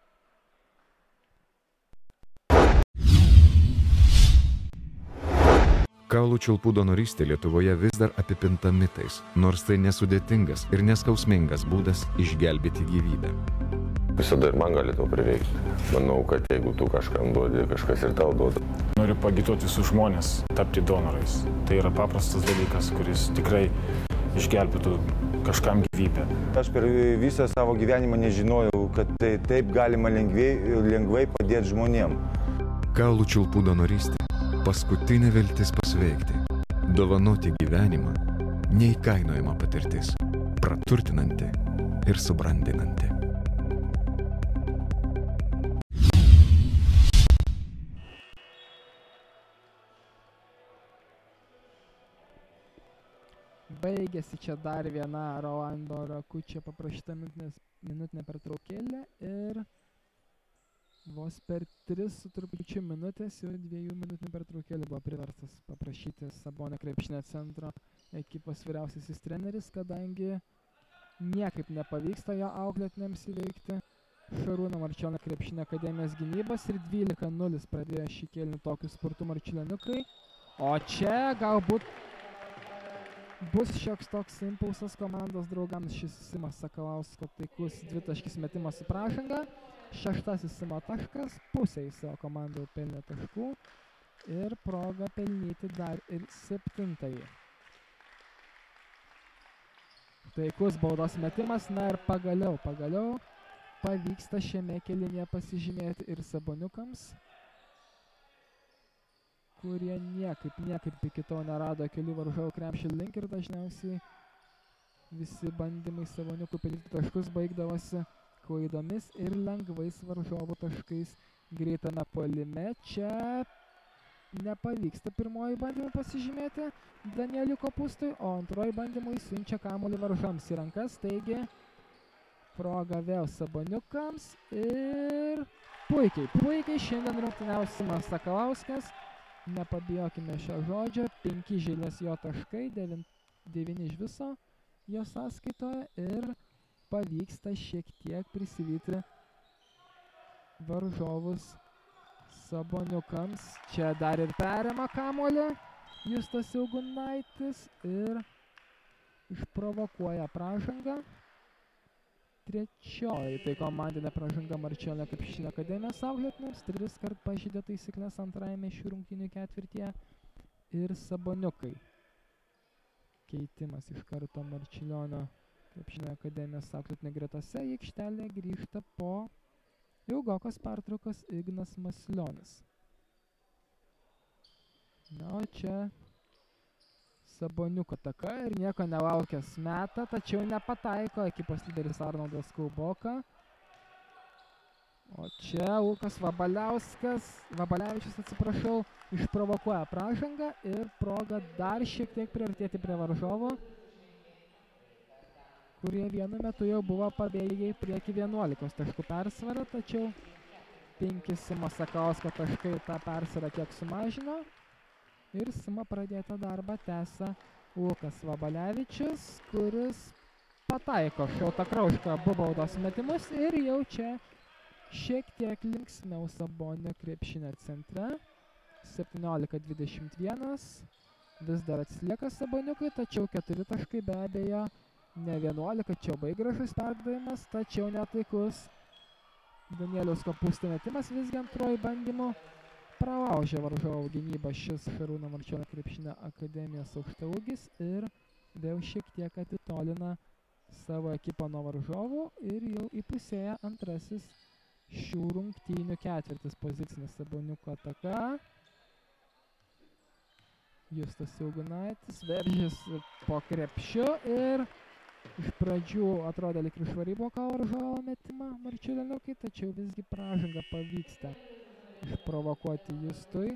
Kaulų čiulpų donorystė Lietuvoje vis dar apipinta mitais, nors tai nesudėtingas ir neskausmingas būdas išgelbėti gyvybę. Visada ir man gali to prireikti. Manau, kad jeigu tu kažkam duodi, kažkas ir tau duoda. Noriu pagituoti visus žmonės tapti donorais. Tai yra paprastas dalykas, kuris tikrai išgelbėtų kažkam gyvybę. Aš per visą savo gyvenimą nežinojau, kad tai taip galima lengvai, lengvai padėti žmonėm. Kaulų čiulpų donorystė – paskutinė viltis pasveikti. Dovanoti gyvenimą – neįkainojama patirtis, praturtinanti ir subrandinanti. Baigėsi čia dar viena Rolando Rakučio paprašyta minutinė pertraukėlė ir vos per tris su trupučiu minutės jau dviejų minutinių pertraukėlė buvo priverstas paprašyti Sabonio krepšinio centro ekipos vyriausiasis treneris, kadangi niekaip nepavyksta jo auklėtiniams įveikti Šarūno Marčiulionio krepšinio akademijos gynybos ir dvylika nulis pradėjo šį kėlinį tokiu spurtu Marčiulioniukai. O čia galbūt bus šioks toks impulsas komandos draugams. Šis Simas Sakalausko taikus dvitaškis metimas su pražanga. Šeštasis Simo taškas, pusė į savo komandą pelnė taškų ir proga pelnyti dar ir septintąjį. Taikus baudos metimas, na ir pagaliau, pagaliau pavyksta šiame kėlinyje pasižymėti ir Saboniukams, kurie niekaip, niekaip iki to nerado kelių varžovų krepšio link ir dažniausiai visi bandymai Saboniukų pelnyti taškus baigdavosi klaidomis ir lengvais varžovų taškais greitame puolime. Čia nepavyksta pirmoji bandymui pasižymėti Danieliui Kopustui, o antroji bandymui siunčia kamuolį varžovams į rankas, taigi proga vėl Saboniukams ir puikiai, puikiai šiandien rungtyniaus Simas Sakalauskas. Nepabijokime šio žodžio, penki žėlės jo taškai, devyni iš viso, jo sąskaitoje ir pavyksta šiek tiek prisivyti varžovus Saboniukams. Čia dar ir perima kamuolį Justas Ilgunaitis ir išprovokuoja pražangą. Trečioji tai komandinė pražanga Marčiulionio krepšinio akademijos auklėtiniams. Tris kart pažeidė taisyklės antrajame šių rungtynių ketvirtyje ir Saboniukai. Keitimas iš karto Marčiulionio krepšinio akademijos auklėtinių gretose. Į aikštelę grįžta po ilgokos pertraukos Ignas Masilionis. Na, o čia Saboniuko ataka ir nieko nelaukęs meta, tačiau nepataiko ekipos lyderis Arnoldas Kulboka. O čia Lukas Vabaliauskas, Vabaliavičius atsiprašau, išprovokuoja pražangą ir proga dar šiek tiek priartėti prie varžovo, kurie vienu metu jau buvo pabėgę į priekį vienuolikos taškų persvarą, tačiau penki Simo Sakalausko taškai tą persvarą kiek sumažino. Ir Simo pradėtą darbą tęsia Lukas Vabaliavičius, kuris pataiko šaltakraušką abu baudos metimus ir jau čia šiek tiek linksmiau Sabonio krepšinio centre. septyniolika dvidešimt vienas. Vis dar atsilieka Saboniukai, tačiau keturi taškai be abejo. Ne vienuolika, čia labai gražus perdavimas, tačiau netaikus. Danieliaus Kopūsto metimas visgi antroji bandymu. Pralaužė varžovų gynybą šis Šarūno Marčiulionio krepšinio akademijos aukštaūgis ir vėl šiek tiek atitolina savo ekipą nuo varžovų ir jau įpusėja antrasis šių rungtynių ketvirtis pozicinis Saboniuko ataka. Justas Ilgunaitis veržėsi po krepšiu ir iš pradžių atrodė lyg išvary blokavo varžovo metimą Marčiulioniukai, tačiau visgi pražanga pavyksta išprovokuoti Justui.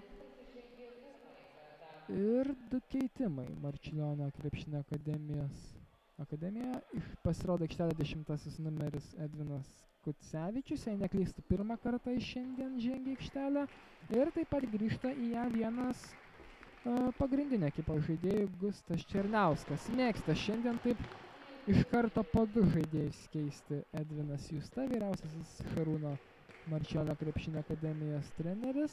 Ir du keitimai Marčiulionio krepšinio akademijos akademijoje. Pasirodo aikštelė dešimtasis numeris Edvinas Kucevičius, jei neklystu, pirmą kartą šiandien žengia aikštelę. Ir taip pat grįžta į ją vienas uh, pagrindinio ekipos žaidėjų Gustas Černiauskas. Mėgsta šiandien taip iš karto po du žaidėjus keisti Edvinas Justa, vyriausiasis Šarūno Marčiulionio krepšinio akademijos treneris.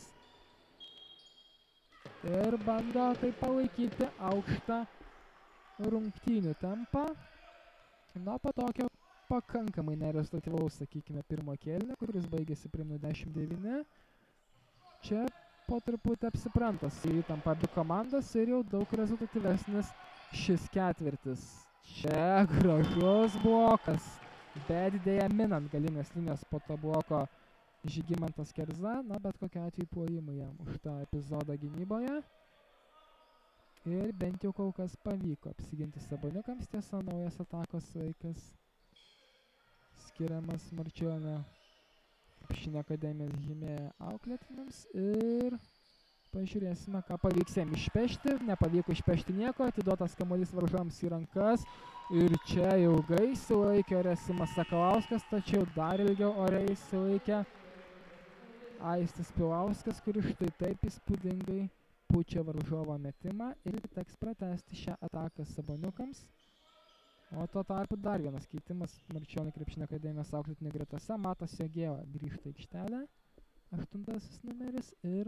Ir bando taip palaikyti aukštą rungtynių tempą. Na, po tokio pakankamai nerezultatyvaus, sakykime, pirmo kėlinio, kuris baigėsi prie dešimt devyni. Čia po truputį apsipranta su įtampa abi komandos ir jau daug rezultatyvesnis šis ketvirtis. Čia gražus blokas, bet dėja minant galinės linijos po to bloko Žygimantas Kerza, na, bet kokiu atveju puolimai jam už tą epizodą gynyboje. Ir bent jau kol kas pavyko apsiginti Saboniukams, tiesa, naujas atakos laikas skiriamas Marčiulionio krepšinio akademijos gynėjų auklėtiniams. Ir pažiūrėsime, ką pavyks jam išpešti. Nepavyko išpešti nieko, atiduotas kamuolys varžovams į rankas. Ir čia ilgai įsilaikė ore Simas Sakalauskas, tačiau dar ilgiau ore įsilaikė Aistis Pilauskas, kuris štai taip įspūdingai pučia varžovo metimą ir teks pratęsti šią ataką Saboniukams. O tuo tarpu dar vienas keitimas Marčiulionio krepšinio akademijos auklėtinių gretose. Matas Jogėla grįžta į aikštelę, aštuntasis numeris, ir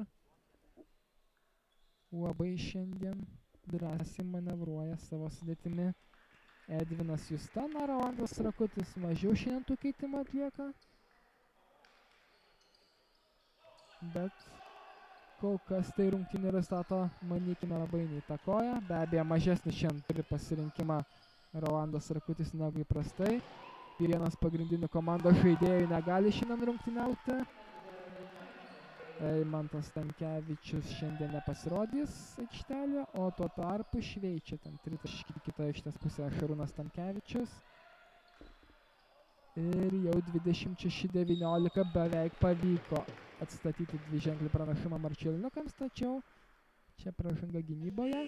labai šiandien drąsiai manevruoja savo sudėtimi Edvinas Justa. Na, Rolandas Rakutis mažiau šiandien tų keitimų atlieka. Bet kol kas tai rungtynių rezultato, manykime, labai neįtakoja. Be abejo, mažesnį šiandien turi pasirinkimą Rolandas Rakutis negu įprastai. Vienas pagrindinių komandos žaidėjų negali šiandien rungtyniauti. Eimantas Stankevičius šiandien nepasirodys aikštelėje, o tuo tarpu šveičia ten tritaškį kitoje aikštės pusėje Šarūnas Stankevičius. Ir jau dvidešimt šeši devyniolika beveik pavyko atstatyti dviženklį pranašumą Marčiulioniukams, tačiau čia pražanga gynyboje.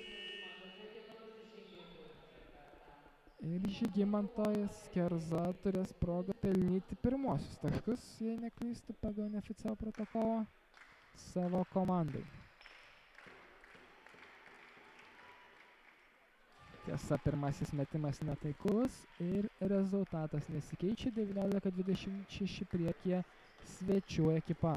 Ir Žygimantas Kerza turės progą pelnyti pirmosius taškus, jei neklystu, pagal neoficialų protokolą savo komandai. Tiesa, pirmasis metimas netaikus ir rezultatas nesikeičia, devyniolika dvidešimt šeši priekyje svečių ekipa.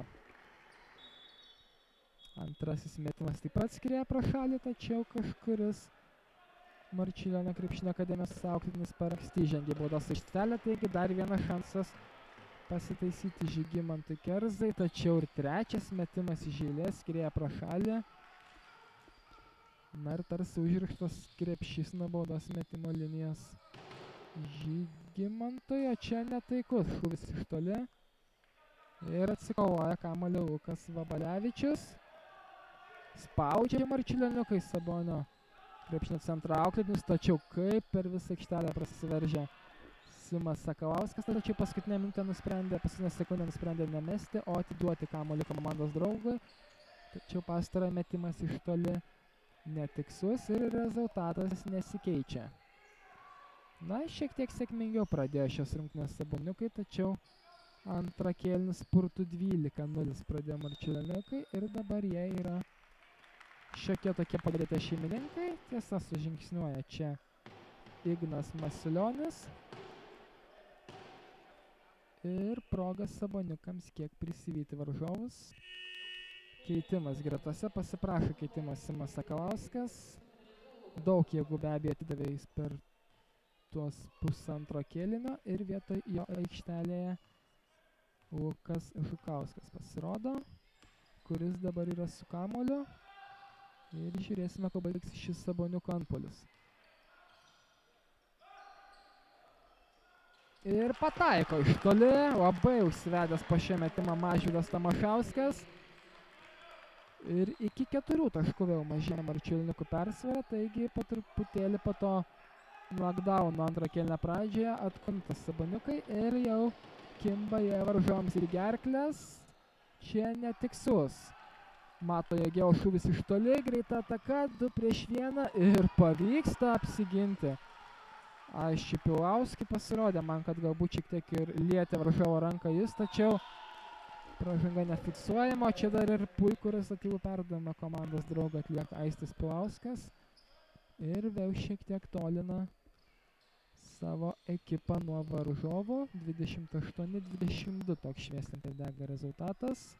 Antrasis metimas taip pat skrieja pro šalį, tačiau kažkuris Marčiulionio krepšinio akademijos auklėtinis per anksti žengė baudos aikštelę, taigi dar vienas šansas pasitaisyti Žygimantui Kerzai, tačiau ir trečias metimas iš eilės skrieja pro šalį. Na ir tarsi užrištas krepšys nuo baudos metimo linijos Žygimantui, o čia netaikus šūvis iš toli. Ir atsikovoja kamuolį Lukas Vabalevičius. Spaudžia Marčiulioniukai Sabonio krepšinio centro auklėtinis, tačiau kaip per visą aikštelę prasiveržia Simas Sakalauskas, tačiau paskutinę minutę nusprendė, paskutinę sekundę nusprendė nemesti, o atiduoti kamuolį komandos draugui. Tačiau pastarojo metimas iš toli netikslus ir rezultatas nesikeičia. Na, šiek tiek sėkmingiau pradėjo šios rungtynės Saboniukai, tačiau antrą kėlinį spurtų dvylika nulis pradėjo Marčiulioniukai ir dabar jie yra šiokie tokie padėtė šeimininkai. Tiesa, sužingsniuoja čia Ignas Masilionis. Ir progas Saboniukams kiek prisivyti varžovus. Keitimas gretose, pasiprašo keitimas Simas Sakalauskas. Daug jėgų be abejo atidavė jis per tuos pusantro kėlinio ir vietoj jo aikštelėje Lukas Žukauskas pasirodo, kuris dabar yra su kamuoliu. Ir žiūrėsime, ko baigs šis Saboniuko antpuolis. Ir pataiko iš toli, labai užsivedęs po šio metimą Mažvydas Tamašauskas. Ir iki keturių taškų vėl mažėja Marčiulioniukų persvarą, taigi po truputėlį po to knockdowno antro kėlinio pradžioje atkuntas Saboniukai ir jau kimba jie varžovams į gerkles. Čia netikslus. Mato Jagėjo šūvis iš toli, greita ataka, du prieš vieną ir pavyksta apsiginti. Aiščiai Pilauskį pasirodė, man kad galbūt šiek tiek ir lietė varžovo ranką jis, tačiau pražanga nefiksuojama, o čia dar ir puikų rezultatyvų perdavimą komandos draugą atlieka Aistis Pilauskas ir vėl šiek tiek tolina savo ekipą nuo varžovo. dvidešimt aštuoni dvidešimt du toks šviesinti dega rezultatas.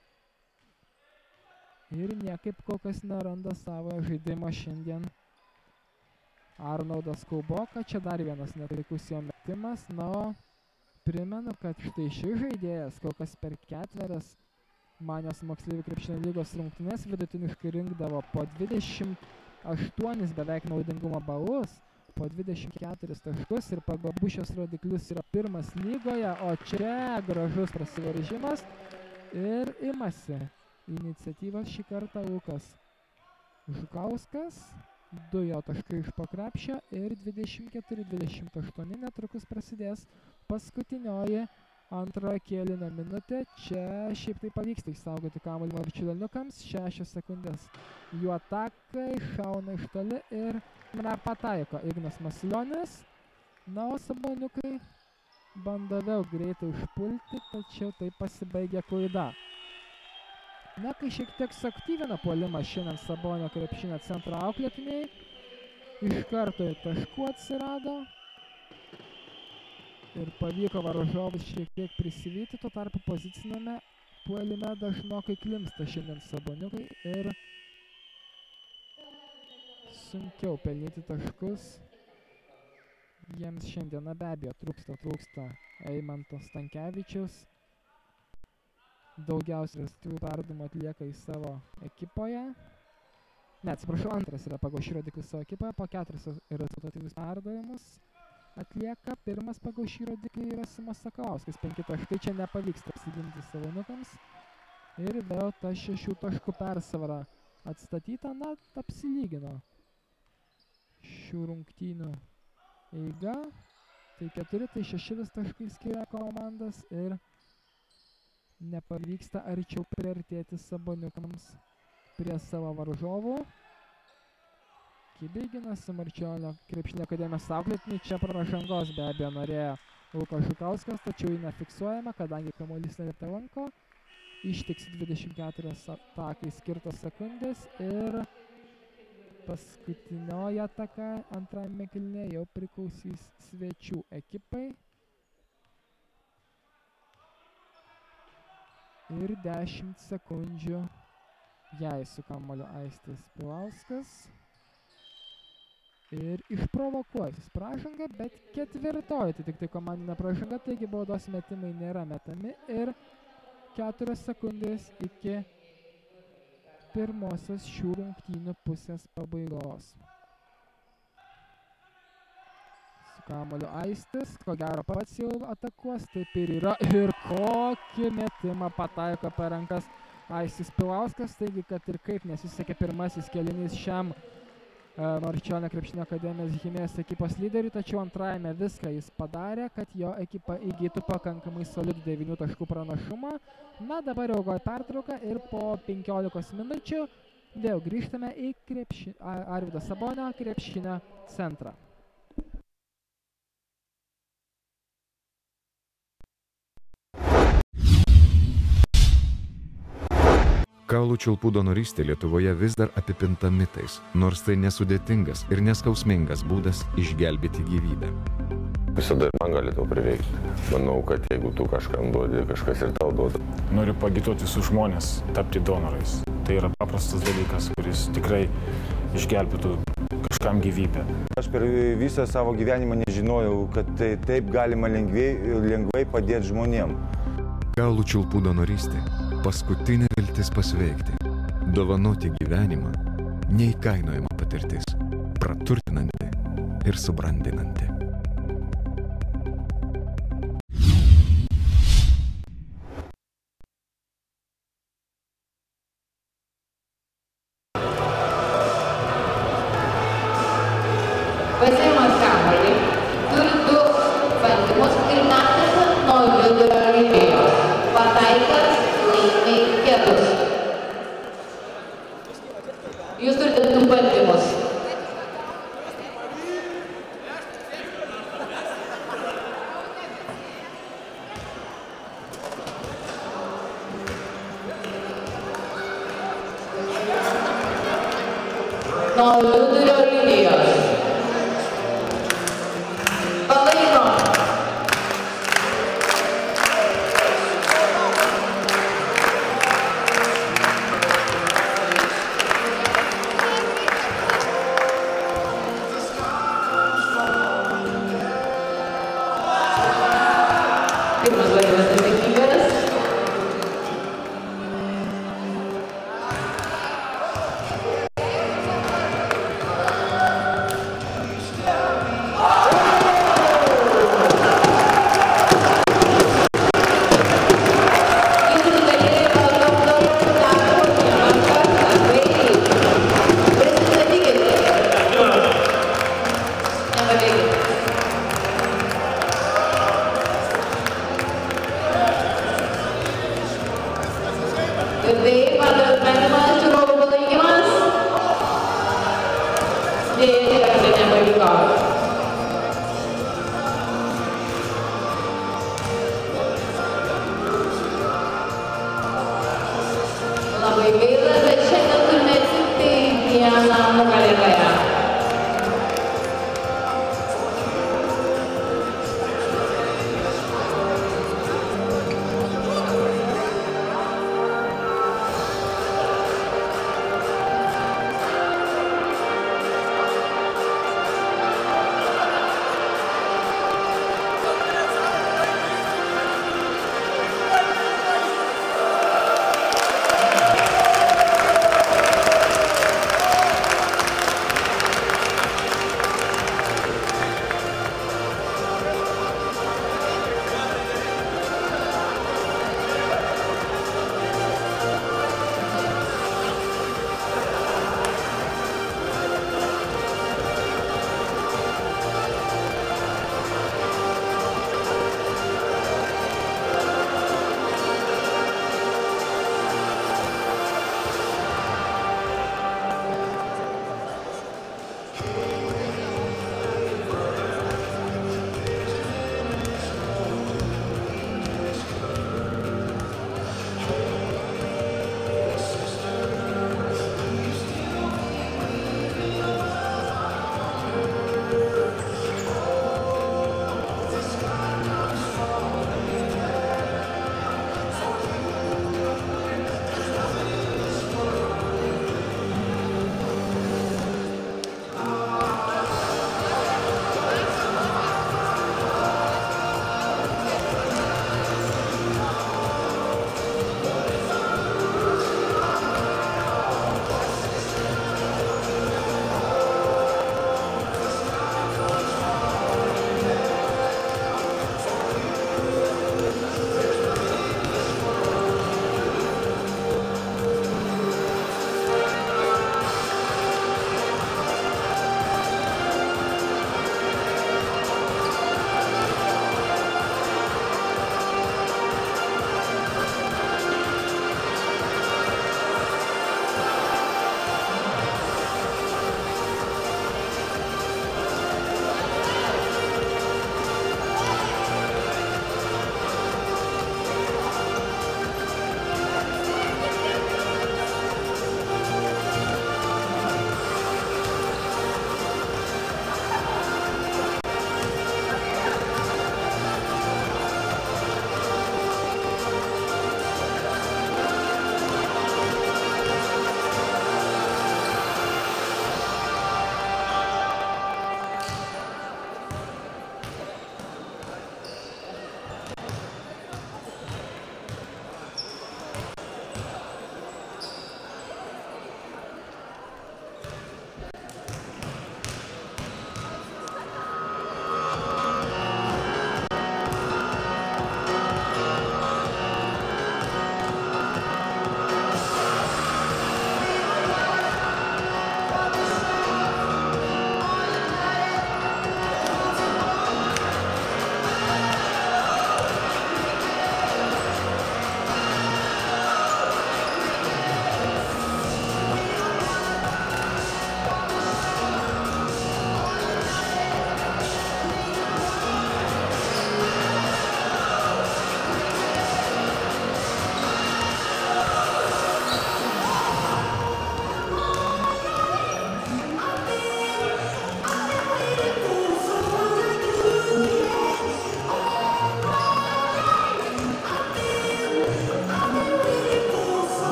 Ir niekaip kol kas neranda savo žaidimo šiandien Arnoldas Kulboka. Čia dar vienas netaikus jo metimas. Na, o primenu, kad štai šis žaidėjas kol kas per ketverias Manijos moksleivių krepšinio lygos rungtynes vidutiniškai rinkdavo po dvidešimt aštuonis beveik naudingumo balus, po dvidešimt keturis taškus ir pagal abu šios rodiklius yra pirmas lygoje, o čia gražus prasiveržimas ir imasi iniciatyvos šį kartą Lukas Žukauskas, du jo taškai iš po krepšio ir dvidešimt keturi dvidešimt aštuoni netrukus prasidės paskutinioji antrojo kėlinio minutė. Čia šiaip tai pavyksta išsaugoti kamuolį Marčiulioniukams, šešios sekundės jų atakai, šauna iš toli ir nepataiko Ignas Masilionis. Na, o Saboniukai bando vėl greitai užpulti, tačiau tai pasibaigia klaida. Na, kai šiek tiek suaktyvina puolimą šiandien Sabonio krepšinio centro auklėtiniai, iš karto ir taškų atsirado ir pavyko varžovus šiek tiek prisivyti, tuo tarpu pozicinėme puolime dažnokai klimpsta šiandien Saboniukai ir sunkiau pelnyti taškus. Jiems šiandieną be abejo trūksta, trūksta Eimanto Stankevičiaus. Daugiausiai rezultatyvių perdavimų atlieka į savo ekipoje. Ne, atsiprašau, antras yra pagal šį rodiklį savo ekipoje, po keturis rezultatyvius perdavimus atlieka. Pirmas pagal šį rodiklį yra Simas Sakalauskas, penki taškai, čia nepavyksta apsiginti Saboniukams. Ir vėl ta šešių taškų persvara atstatyta, na, apsilygino šių rungtynių eiga. Tai keturi, tai šeši vis taškai skiria komandas ir nepavyksta arčiau priartėti Saboniukams prie savo varžovų. Kibiai ginasi Marčiulionio krepšinio akademijos auklėtiniai. Čia pražangos be abejo norėjo Lukas Žukauskas, tačiau jį nefiksuojama, kadangi kamuolys nelietė lanko. Ištiksi dvidešimt keturios atakai skirtos sekundės ir paskutinioji ataka antrajame kėlinyje jau priklausys svečių ekipai. Ir dešimt sekundžių jai su kamuoliu Aistis Pilauskas. Ir išprovokuosis pražanga, bet ketvirtoji tai tik tai komandinė pražanga, taigi baudos metimai nėra metami ir keturios sekundės iki pirmosios šių rungtynių pusės pabaigos. Su kamuoliu Aistis, ko gero pats jau atakuos, taip ir yra. Ir kokį metimą pataiko per rankas Aistis Pilauskas, taigi kad ir kaip nesisekė pirmasis kėlinys šiam uh, Marčiulionio krepšinio akademijos Chimės ekipos lyderiui, tačiau antrajame viską jis padarė, kad jo ekipa įgytų pakankamai solidų devynių taškų pranašumą. Na, dabar jau gal pertrauka ir po penkiolikos minučių vėl grįžtame į krepši... Arvydo Sabonio krepšinio centrą. Kaulų čiulpų donorystė Lietuvoje vis dar apipinta mitais, nors tai nesudėtingas ir neskausmingas būdas išgelbėti gyvybę. Visada ir man gali to prireikti. Manau, kad jeigu tu kažkam duodi, kažkas ir tau duoda. Noriu pagituoti visus žmonės tapti donorais. Tai yra paprastas dalykas, kuris tikrai išgelbėtų kažkam gyvybę. Aš per visą savo gyvenimą nežinojau, kad tai taip galima lengvai, lengvai padėti žmonėm. Kaulų čiulpų donorystė – paskutinė viltis pasveikti. Dovanoti gyvenimą – neįkainojama patirtis, praturtinanti ir subrandinanti. Pasiimat kamuolį, turi du bandymus ir metasi nuo vidurio linijos. Pataikas laimi ketus. Jūs turite du bandymus. Nuo vidurio linijos. Labai gaila, bet šiandien turime tik tai vieną nugalėtoją.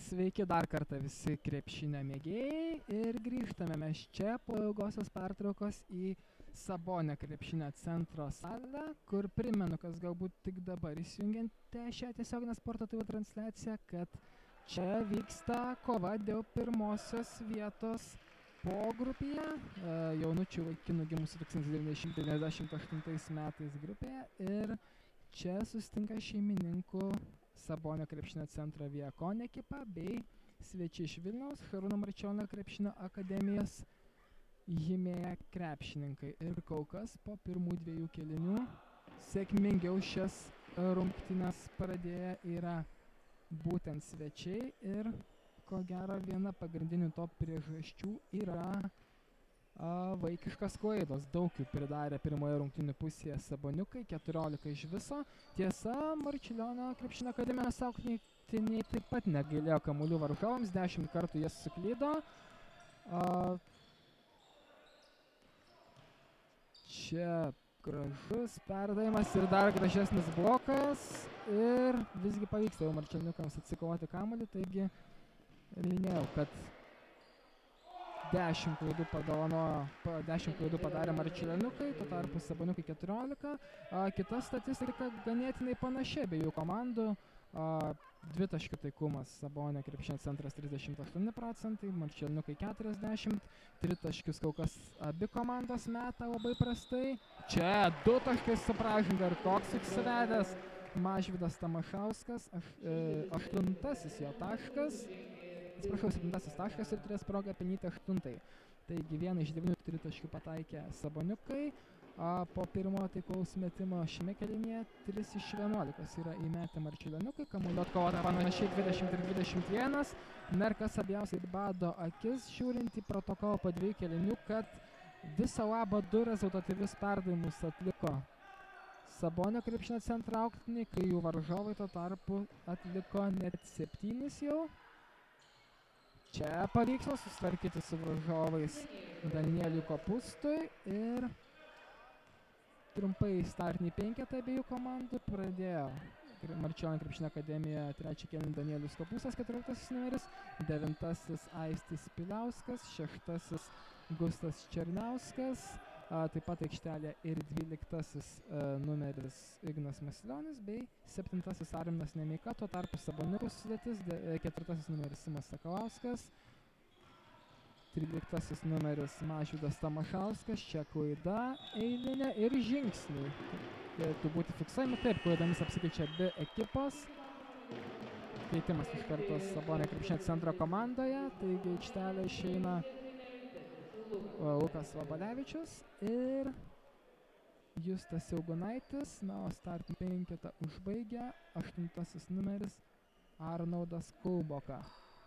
Sveiki dar kartą visi krepšinio mėgėjai ir grįžtame mes čia po ilgosios pertraukos į Sabonio krepšinio centro salę, kur primenu, kas galbūt tik dabar įsijungiate šią tiesioginę Sporto T V transliaciją, kad čia vyksta kova dėl pirmosios vietos pogrupėje, jaunučių vaikinų gimusių tūkstantis devyni šimtai devyniasdešimt aštuntais metais grupėje, ir čia susitinka šeimininkų Sabonio krepšinio centro Viacon ekipa bei svečiai iš Vilniaus Šarūno Marčiulionio krepšinio akademijos Himėja krepšininkai. Ir kol kas po pirmų dviejų kėlinių sėkmingiau šias rungtynes pradėję yra būtent svečiai, ir ko gero viena pagrindinių to priežasčių yra a, vaikiškas klaidos. Daug jų pridarė pirmoje rungtynių pusėje saboniukai, keturiolika iš viso. Tiesa, Marčiulionio krepšinio akademijos auklėtiniai taip pat negailėjo kamuolių varžovams, dešimt kartų jas suklydo. A, čia gražus perdavimas ir dar gražesnis blokas, ir visgi pavyksta jau marčiuloniukams atsikovoti kamuolį, taigi minėjau, kad dešimt klaidų padovanojo, dešimt klaidų padarė marčiulioniukai, tuo tarpu saboniukai keturiolika. A, kita statistika ganėtinai panaši abiejų komandų. A, dvitaškių taikumas Sabonio krepšinio centras trisdešimt aštuoni procentai, marčiulioniukai keturiasdešimt, tritaškius kol kas abi komandos meta labai prastai. Čia du taškai su pražanga, ir toks įsivedęs Mažvydas Tamašauskas, aš, e, aštuntasis jo taškas. Atsiprašau, septintasis taškas ir turės progą pelnyti aštuntai. Taigi vieną iš devynių tritaškių pataikė saboniukai. A, po pirmo taikaus metimo šiame kėlinyje trys iš vienuolikos yra įmetę marčiulioniukai. Kamuolio atkovota panašiai dvidešimt ir dvidešimt vienas. Na ir kas labiausiai bado akis, žiūrint į protokolą po dviejų kėlinių, kad viso labo du rezultatyvius perdavimus atliko Sabonio krepšinio centro auklėtiniai, kai jų varžovai tuo tarpu atliko net septynis jau. Čia pavyks susitvarkyti su varžovais Danieliui Kopustui, ir trumpai startinį penketą abiejų komandų pradėjo Marčiulionio krepšinio akademijoje trečią kėlinį Danielius Kopustas, keturioliktasis numeris, devintasis Aistis Piliauskas, šeštasis Gustas Černiauskas, a, taip pat aikštelė ir dvyliktasis a, numeris Ignas Masilionis bei septintasis Arminas Nemeika. Tuo tarpu saboniukų sudėtis, ketvirtasis numeris Simas Sakalauskas, tryliktasis numeris Mažvydas Tamašauskas. Čia klaida eilinė ir žingsniai turėtų būti fiksuojami. Taip, klaidomis apsikeičia abi ekipos. Keitimas iš karto Sabonio krepšinio centro komandoje, taigi aikštelė išeina Lukas Vabalevičius ir Justas Ilgunaitis. Na, o startinį penketą užbaigia aštuntasis numeris Arnoldas Kulboka.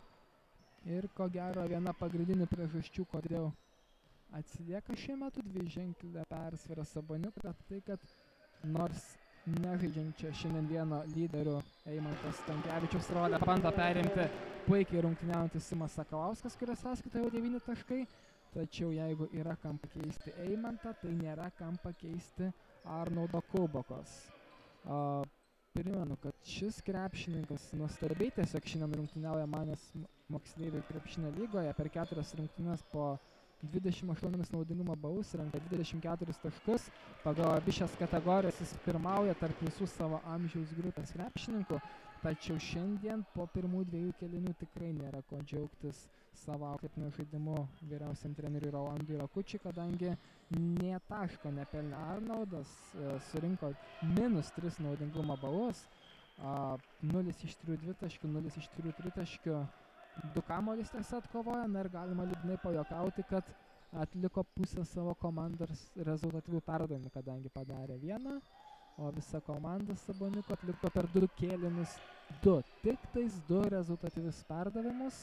Ir ko gero viena pagrindinių priežasčių, kodėl atsilieka šiuo metu dviženklė persvara saboniukų, tai kad nors nežaidžiančio šiandien vieno lyderių Eimantas Stankevičius rolę bando perimti puikiai rungtyniaujantis Simas Sakalauskas, kurio sąskaitoje jau devyni taškai, tačiau jeigu yra kam pakeisti Eimantą, tai nėra kam pakeisti Arnoldo Kulbokos. Uh, Primenu, kad šis krepšininkas nuostabiai tiesiog šiandien rungtyniauja Manės moksleivių krepšinio lygoje. Per keturias rungtynes po dvidešimt aštuonis naudingumo balus renka dvidešimt keturis taškus. Pagal abi šias kategorijas jis pirmauja tarp visų savo amžiaus grupės krepšininkų. Tačiau šiandien po pirmų dviejų kėlinių tikrai nėra ko džiaugtis savo auklėtinio žaidimu vyriausiam treneriui Rolandui Rakučiui, kadangi nė taško nepelnė Arnoldas, e, surinko minus tris naudingumo balus, nulis iš trijų dvitaškių, nulis iš trijų tritaškių, du kamuolius tiesa atkovojo. Na ir galima liūdnai pajuokauti, kad atliko pusę savo komandos rezultatyvių perdavimų, kadangi padarė vieną, o visa komanda saboniukų atliko per du kėlinius du, tik tais du rezultatyvius perdavimus.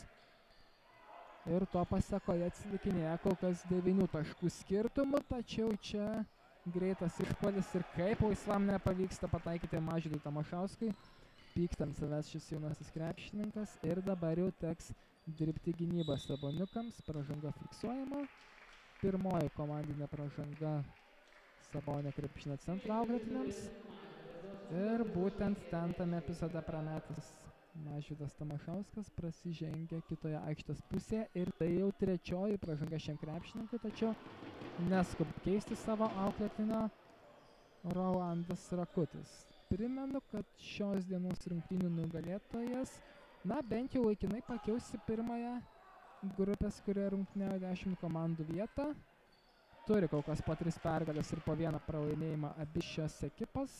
Ir to pasekoje atsilikinėja kol kas devynių taškų skirtumų, tačiau čia greitas išpuolis ir kaip laisvam nepavyksta pataikyti Mažvydui Tamašauskui. Pyksta ant savęs šis jaunasis krepšininkas ir dabar jau teks dirbti gynybą saboniukams. Pražanga fiksuojama. Pirmoji komandinė pražanga Sabonio krepšinio centro auklėtiniams. Ir būtent ten tame epizode prametęs Mažvydas Tamašauskas prasižengia kitoje aikštės pusėje ir tai jau trečioji pražanga šiam krepšininkui, tačiau neskuba keisti savo auklėtinio Rolandas Rakutis. Primenu, kad šios dienos rungtynių nugalėtojas, na bent jau laikinai pakilsi pirmąją grupės, kurioje rungtynėja dešimt komandų vietą. Turi kol kas po tris pergalės ir po vieną pralaimėjimą abi šios ekipos.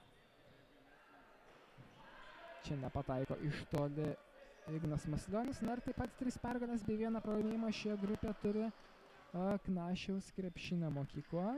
Čia nepataiko iš toli Ignas Masilionis. Na ir taip pat tris pergalės bei vieną pralaimėjimą šioje grupėje turi Knašiaus krepšinio mokykla.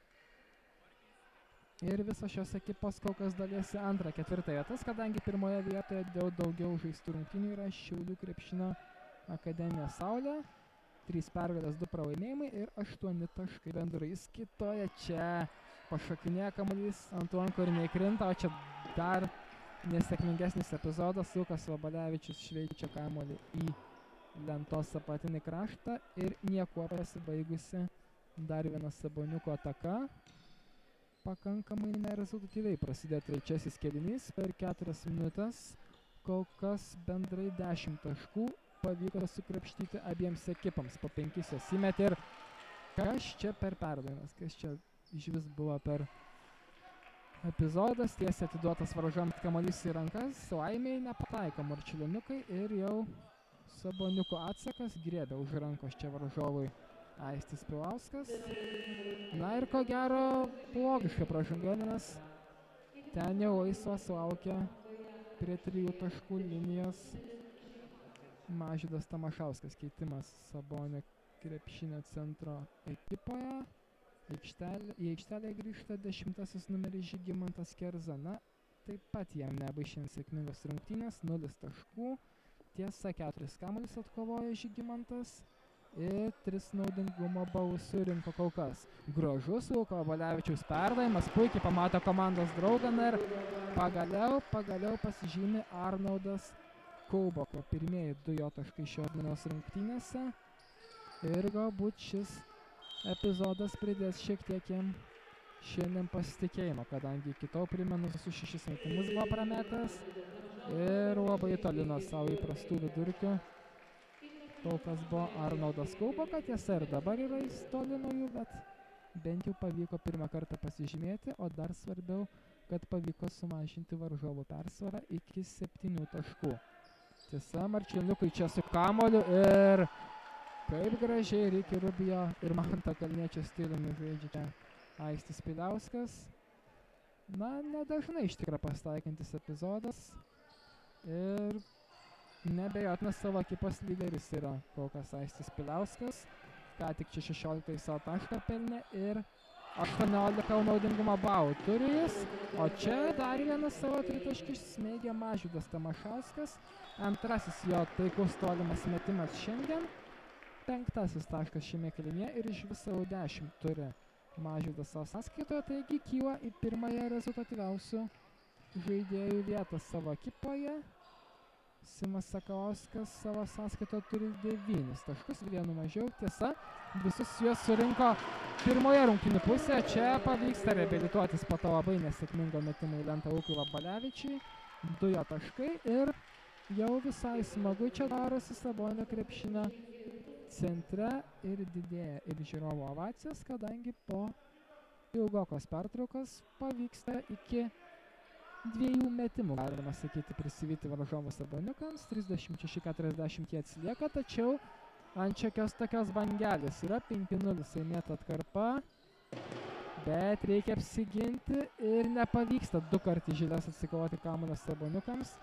Ir visos šios ekipos kol kas dalysi antrą, ketvirtą vietas, kadangi pirmoje vietoje dėl daugiau žaistų rungtynių yra Šiaulių krepšinio akademija Saulė. Trys pergalės, du pralaimėjimai ir aštuoni taškai bendrai kitoje. Čia pašakinėja kamuolys ant lankų ir neįkrinta, o čia dar nesėkmingesnis epizodas. Lukas Vabalevičius šveičia kamuolį į lentos apatinį kraštą ir niekuo pasibaigusi dar viena Saboniuko ataka. Pakankamai nerezultatyviai prasidėjo trečiasis kėlinys per keturias minutės. Kol kas bendrai dešimt taškų pavyko sukrapštyti abiems ekipams. Po penkis jas įmetė ir kas čia per perdavimas, kas čia išvis buvo per epizodas. Tiesiai atiduotas varžovams kamuolys į rankas, laimiai nepataiko Marčiulioniukai ir jau Saboniuko atsakas griebė už rankos čia varžovui Aistis Pilauskas. Na ir ko gero logiška pražanga, nes ten jau laisvas laukia prie trijų taškų linijos Mažvydas Tamašauskas. Keitimas Sabonio krepšinio centro ekipoje. Aikštelė, į aikštelę grįžta dešimtasis numeris Žygimantas Kerza. Na, taip pat jam nebaišiant sėkmingos rungtynės, nulis taškų. Tiesa, keturis kamuolius atkovojo Žygimantas ir tris naudingumo balus surinko kol kas. Gražus Luko Vabalevičiaus perdavimas, puikiai pamato komandos draugą ir pagaliau, pagaliau pasižymi Arnoldas Kauboko. Pirmieji du jo taškai šios dienos rungtynėse ir galbūt šis epizodas pridės šiek tiek jam šiandien pasitikėjimo, kadangi iki tol, primenu, visus šešis metimus buvo prametęs ir labai toli nuo savo įprastų vidurkių. Kol kas buvo Arnoldas Kauboka, tiesa ir dabar yra jis toli nuo jų, bet bent jau pavyko pirmą kartą pasižymėti, o dar svarbiau, kad pavyko sumažinti varžovų persvarą iki septynių taškų. Tiesa, Marčiulioniukai čia su kamuoliu ir kaip gražiai Ricky Rubio ir Manto Kalniečio stiliumi žaidžia čia Aistis Piliauskas. Na, nedažnai iš tikrųjų pasitaikantis epizodas ir nebejotinas savo ekipos lyderis yra kol kas Aistis Piliauskas. Ką tik čia šešiolika savo tašką pelnė ir aštuoniolika naudingumo balų turi jis. O čia dar vienas savo tritaškį smeigia Mažvydas Tamašauskas. Antrasis jo taikus tolimas metimas šiandien. Penktasis taškas šiame kėlinyje ir iš viso dešimt turi Mažvydas savo sąskaitoje, taigi kyla į pirmąją rezultatyviausių žaidėjų vietą savo ekipoje. Simas Sakalauskas savo sąskaitoje turi devynis taškus, vienu mažiau. Tiesa, visus juos surinko pirmoje rungtynių pusėje. Čia pavyksta reabilituotis po to labai nesėkmingo metimo į lentą Lukui Vabalevičiui. Du jo taškai ir jau visai smagu čia darosi Sabonio krepšinio centre ir didėja ir žiūrovų ovacijos, kadangi po ilgokos pertraukos pavyksta iki dviejų metimų, galima sakyti, prisivyti varžovų Saboniukams. trisdešimt šeši keturiasdešimt jie atsilieka, tačiau ant šiokios tokios bangelės yra penki nulis laimėta atkarpa, bet reikia apsiginti ir nepavyksta du kart iš eilės atsikovoti kamuolio Saboniukams.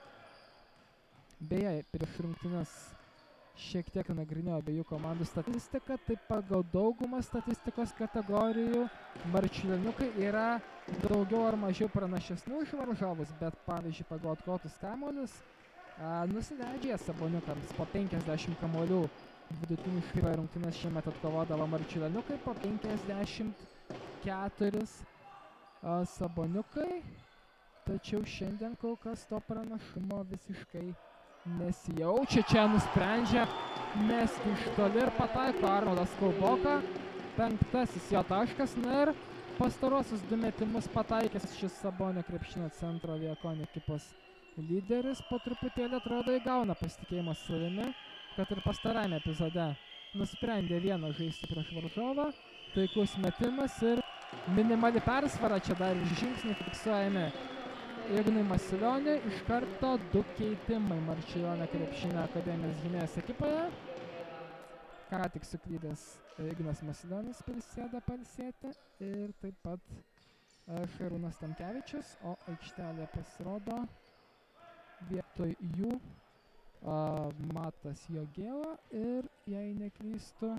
Beje, prieš rungtynes šiek tiek nagrinėjo abiejų komandų statistiką, tai pagal daugumą statistikos kategorijų Marčiulioniukai yra daugiau ar mažiau pranašesnių už varžovus, bet pavyzdžiui pagal atkovotus kamuolius nusileidžia Saboniukams. Po penkiasdešimt kamuolių vidutiniškai per rungtynes šiemet atkovodavo Marčiulioniukai, po penkiasdešimt keturis Saboniukai, tačiau šiandien kol kas to pranašumo visiškai nesijaučia. Čia nusprendžia mesti iš toli ir pataiko Arnoldas Kauboka. Penktasis jo taškas. Na ir pastarosius du metimus pataikęs šis Sabonio krepšinio centro Viekon ekipos lyderis po truputėlį atrodo įgauna pasitikėjimo savimi, kad ir pastarajame epizode nusprendė vieną žaisti prieš varžovą, taikus metimas ir minimali persvara, čia dar ir žingsnį fiksuojami Ignui Masiulioniui, iš karto du keitimai Marčiulionio krepšinio akademijos gynėjos ekipoje. Ką tik suklydęs Ignas Masiulionis prisėda pailsėti ir taip pat Šarūnas Tamkevičius, o aikštelėje pasirodo vietoj jų a, Matas Jogėla ir, jei neklystu,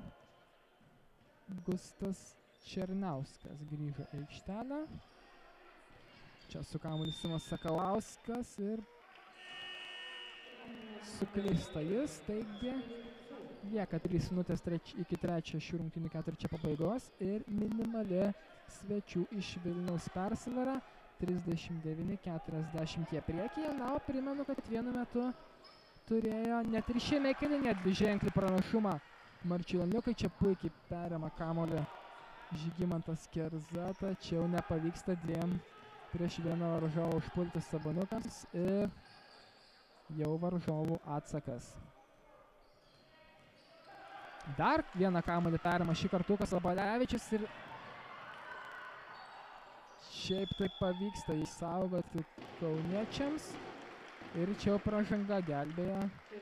Gustas Černiauskas grįžo į aikštelę. Čia su kamuoliu Simas Sakalauskas ir suklysta jis, taigi lieka trys minutės treč, iki trečio šių rungtynių ketvirčio pabaigos ir minimali svečių iš Vilniaus persvara trisdešimt devyni keturiasdešimt priekyje. Na, o primenu, kad vienu metu turėjo net ir šiame kėlinyje dviženklį pranašumą Marčiulioniukai, čia puikiai perima kamuolį Žygimantas Kerza, tačiau nepavyksta dviem prieš vieną varžovą užpulti Saboniukams ir jau varžovų atsakas. Dar vieną kamuolį perima šį kartuką Sabalevičius ir šiaip taip pavyksta išsaugoti kauniečiams ir čia jau pražanga gelbėja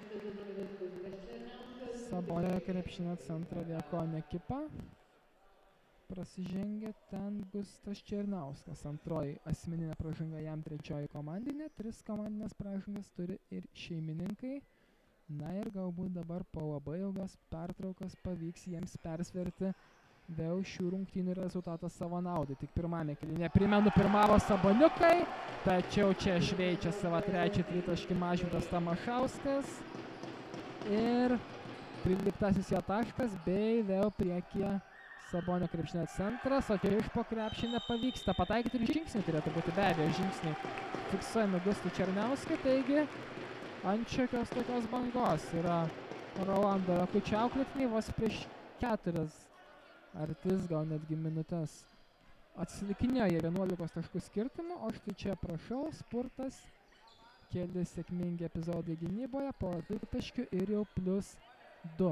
Sabonio krepšinio centro Liekonio ekipą. Prasižengė ten Gustas Černiauskas, antroji asmeninė pražanga jam, trečioji komandinė, tris komandinės pražangas turi ir šeimininkai. Na ir galbūt dabar po labai ilgas pertraukas pavyks jiems persverti vėl šių rungtynių rezultatą savo naudai. Tik pirmame kėlinyje, primenu, pirmavo Saboniukai, tačiau čia šveičia savo trečią tritaškį Mažvydas Tamašauskas ir tryliktasis jo taškas bei vėl priekyje Sabonio krepšinio centras, o čia iš po krepšį nepavyksta pataikyti ir žingsniai turėtų būti, be abejo žingsniai fiksuojami Gustui Černiauskui, taigi ant šiokios tokios bangos yra Rolando Rakučio auklėtiniai, vos prieš keturias ar tris gal netgi minutės atsilikinėjo vienuolikos taškų skirtumu, o štai čia prašau, spurtas, keli sėkmingi epizodai gynyboje, po dvitaškių ir jau plus du.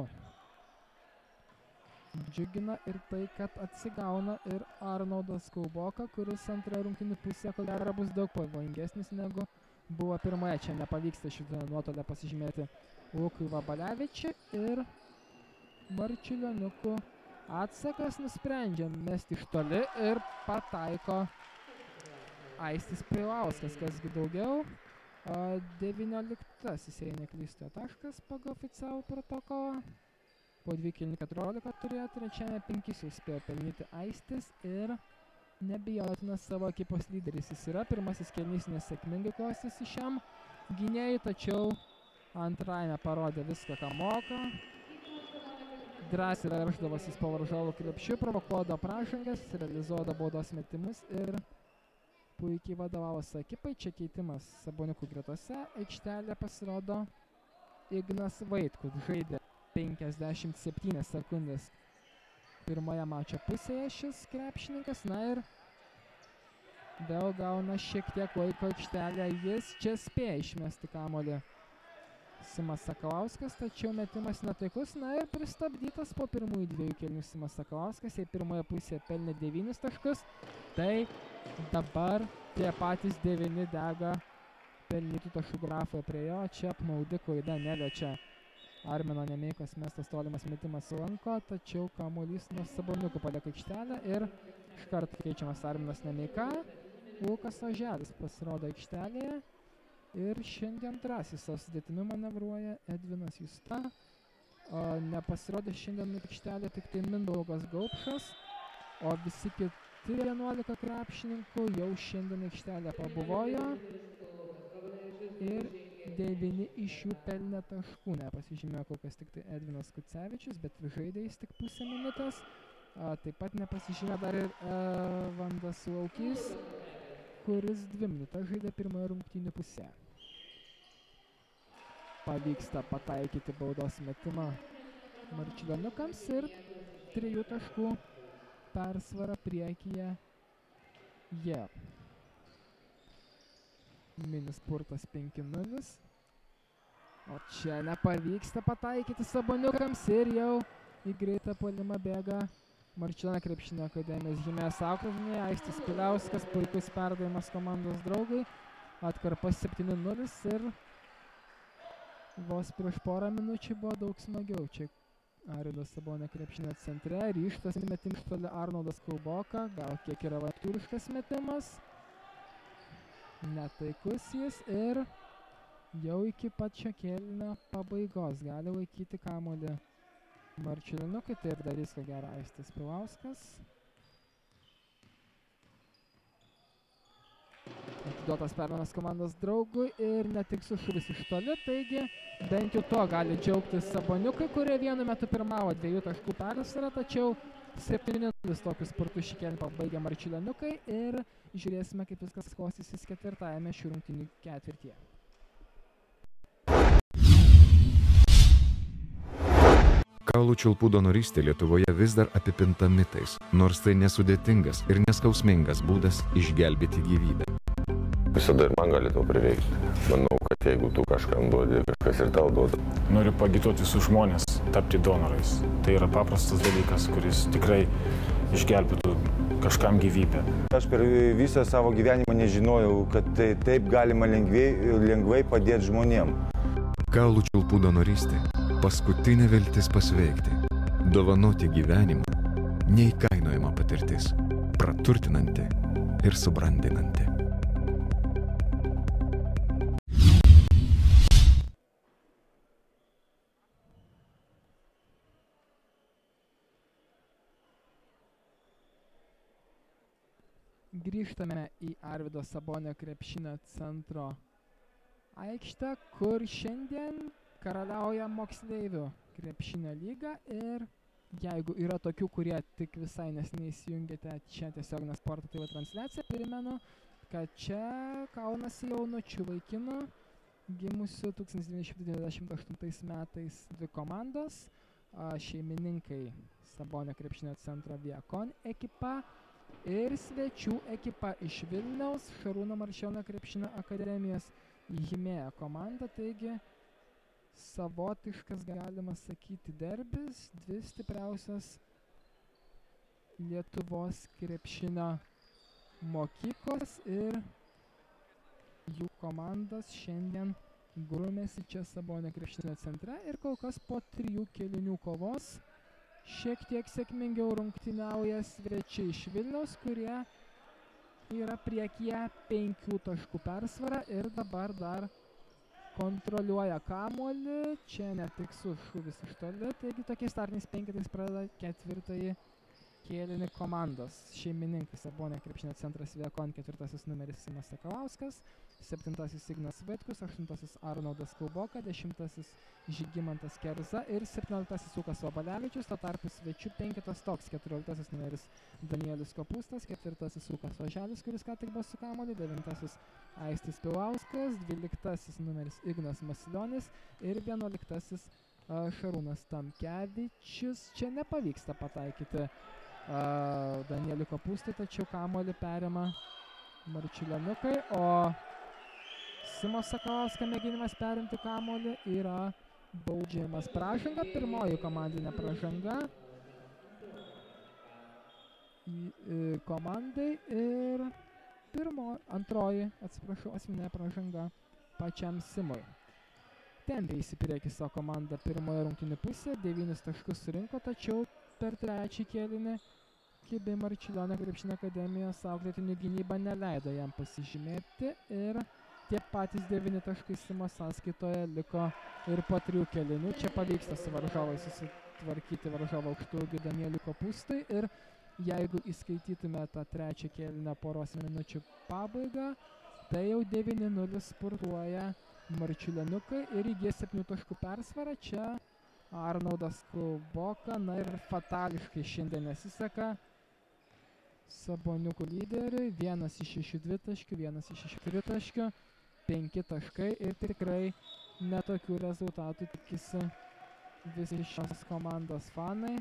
Džiugina ir tai, kad atsigauna ir Arnoldas Kulboka, kuris antroje rungtynių pusėje ko gero bus daug pavojingesnis negu buvo pirmoje. Čia nepavyksta šitą nuotolę pasižymėti Lukui Vabalevičiui ir Marčiulioniukų atsakas nusprendžia mesti iš toli ir pataiko Aistis Preilauskas, kasgi daugiau. devynioliktasis, jei neklystu, taškas pagal oficialų protokolą. Po dvi kėlinių keturiolika turėjo, trečiame penkis jau spėjo pelnyti Aistis ir nebijotinas savo ekipos lyderis. Jis yra, pirmasis kėlinys nesėkmingai klostėsi šiam gynėjui, tačiau antrajame parodė viską, ką moka. Drąsiai verždavosis po varžovų krepšiu, provokuodavo pražangas, realizuodavo baudos metimus ir puikiai vadovavosi ekipai. Čia keitimas Saboniukų gretose, aikštelė pasirodo Ignas Vaitkus, žaidė penkiasdešimt septynias sekundės pirmoje mačo pusėje šis krepšininkas, na ir vėl gauna šiek tiek laiko aikštelę, jis čia spėja išmesti kamuolį Simas Sakalauskas, tačiau metimas netaikus, na ir pristabdytas po pirmųjų dviejų kėlinių Simas Sakalauskas, jei pirmoje pusėje pelnė devynis taškus, tai dabar tie patys devyni dega pelnytų taškų grafoje prie jo, čia apmaudi klaida, neliečia Armino Nemeikos mestas tolimas metimas sulanko, tačiau kamuolys nuo Saboniukų palieka aikštelę ir iš karto keičiamas Arminas Nemeika. Lukas Oželis pasirodo aikštelėje ir šiandien drąsiai savo sudėtimi manevruoja Edvinas Justa. O nepasirodė šiandien aikštelė tik tai Mindaugas Gaupšas, o visi kiti vienuolika krepšininkų jau šiandien aikštelę pabuvojo ir devyni iš jų pelnė taškų, nepasižymėjo kol kas tik tai Edvinas Kucevičius, bet žaidė jis tik pusę minutės. A, taip pat nepasižymėjo dar ir e, Vandas Laukys, kuris dvi minutės žaidė pirmoje rungtynių pusėje. Pavyksta pataikyti baudos metimą Marčiulioniukams ir trijų taškų persvara priekyje jie. Mini spurtas penki nulis. O čia nepavyksta pataikyti Saboniukams ir jau į greitą puolimą bėga Marčiulionio krepšinio akademijos gynėjas auklėtiniai. Aistis Piliauskas, puikus perdavimas komandos draugai. Atkarpa septyni nulis ir vos prieš porą minučių buvo daug smagiau. Čia Arvydo Sabonio krepšinio centre. Ryžtas metimų iš toli Arnoldas Kulboka. Gal kiek yra avantiūriškas metimas. Netaikus jis ir jau iki pačio kėlinio pabaigos gali laikyti kamuolį Marčiulioniukai. Tai ir darys ko gero Aistis Pilauskas. Atiduotas perdavimas komandos draugui ir netikslus šūvis iš toli, taigi bent jau to gali džiaugtis Saboniukai, kurie vienu metu pirmavo dviejų taškų persvarą, tačiau septyni nulis tokius spurtus šį kėlinį pabaigė Marčiulioniukai ir žiūrėsime, kaip viskas klostysis ketvirtajame šių rungtynių ketvirtyje. Kaulų čiulpų donorystė Lietuvoje vis dar apipinta mitais, nors tai nesudėtingas ir neskausmingas būdas išgelbėti gyvybę. Visada ir man gali to prireikti. Manau, kad jeigu tu kažkam duodi, kažkas ir tau duoda. Noriu pagituoti visus žmonės tapti donorais. Tai yra paprastas dalykas, kuris tikrai išgelbėtų kažkam gyvybę. Aš per visą savo gyvenimą nežinojau, kad tai taip galima lengvai, lengvai padėti žmonėm. Kaulų čiulpų donorystė – paskutinė viltis pasveikti. Dovanoti gyvenimą – neįkainojama patirtis, praturtinanti ir subrandinanti. Grįžtame į Arvydo Sabonio krepšinio centro aikštę, kur šiandien karaliauja moksleivių krepšinio lyga ir jeigu yra tokių, kurie tik visai neseniai įsijungėte čia tiesioginę Sporto T V transliaciją, primenu, kad čia kaunasi jaunučių vaikinų gimusių tūkstantis devyni šimtai devyniasdešimt aštuntais metais dvi komandos, šeimininkai Sabonio krepšinio centro Viacon ekipa ir svečių ekipa iš Vilniaus, Šarūno Marčiulionio krepšinio akademijos Himėja komanda, taigi savotiškas, galima sakyti, derbis, dvi stipriausios Lietuvos krepšinio mokyklos ir jų komandos šiandien grumėsi čia Sabonio krepšinio centre ir kol kas po trijų kėlinių kovos šiek tiek sėkmingiau rungtyniauja svečiai iš Vilniaus, kurie yra priekyje penkių taškų persvara ir dabar dar kontroliuoja kamuolį. Čia netikslus šūvis iš toli, taigi tokiais startiniais penketais pradeda ketvirtąjį kėlinį komandos. Šeimininkai Sabonio krepšinio centras Viacon, ketvirtasis numeris Simas Sakalauskas, septintasis Ignas Vaitkus, aštuntasis Arnoldas Kulboka, dešimtasis Žygimantas Kerza ir septynioliktasis Lukas Vabalevičius. Tuo tarpu svečių penketas toks: keturioliktasis numeris Danielius Kopūstas, ketvirtasis Lukas Oželis, kuris ką tik buvo su kamuoliu, devintasis Aistis Pilauskas, dvyliktasis numeris Ignas Masilionis ir vienuoliktasis uh, Šarūnas Tamkevičius. Čia nepavyksta pataikyti uh, Danieliui Kopūstui, tačiau kamuolį perima Marčiulioniukai, o Simo Sakalausko mėginimas perimti kamuolį yra baudžiamas pražanga, pirmoji komandinė pražanga į, į komandai ir pirmo, antroji, atsiprašau, asmeninė pražanga pačiam Simui. Tempėsi į priekį savo komandą pirmoje rungtynių pusėje, devynis taškus surinko, tačiau per trečią kėlinį Kibi Marčiulionio krepšinio akademijos auklėtinių gynyba neleido jam pasižymėti ir tie patys devyni taškai Simo sąskaitoje liko ir po trijų kėlinių. Čia pavyksta su varžovai susitvarkyti varžovą aukštaūgį Danieliui Kopūstui ir jeigu įskaitytume tą trečią kėlinio poros minučių pabaigą, tai jau devyni nulis spurtuoja Marčiulioniukai ir įgės septynių taškų persvarą. Čia Arnoldas Kulboka, na ir fatališkai šiandien nesiseka Saboniukų lyderiui, vienas iš šešių dvitaškių, vienas iš šešių tritaškių, penki taškai ir tikrai netokių rezultatų tikisi visi šios komandos fanai.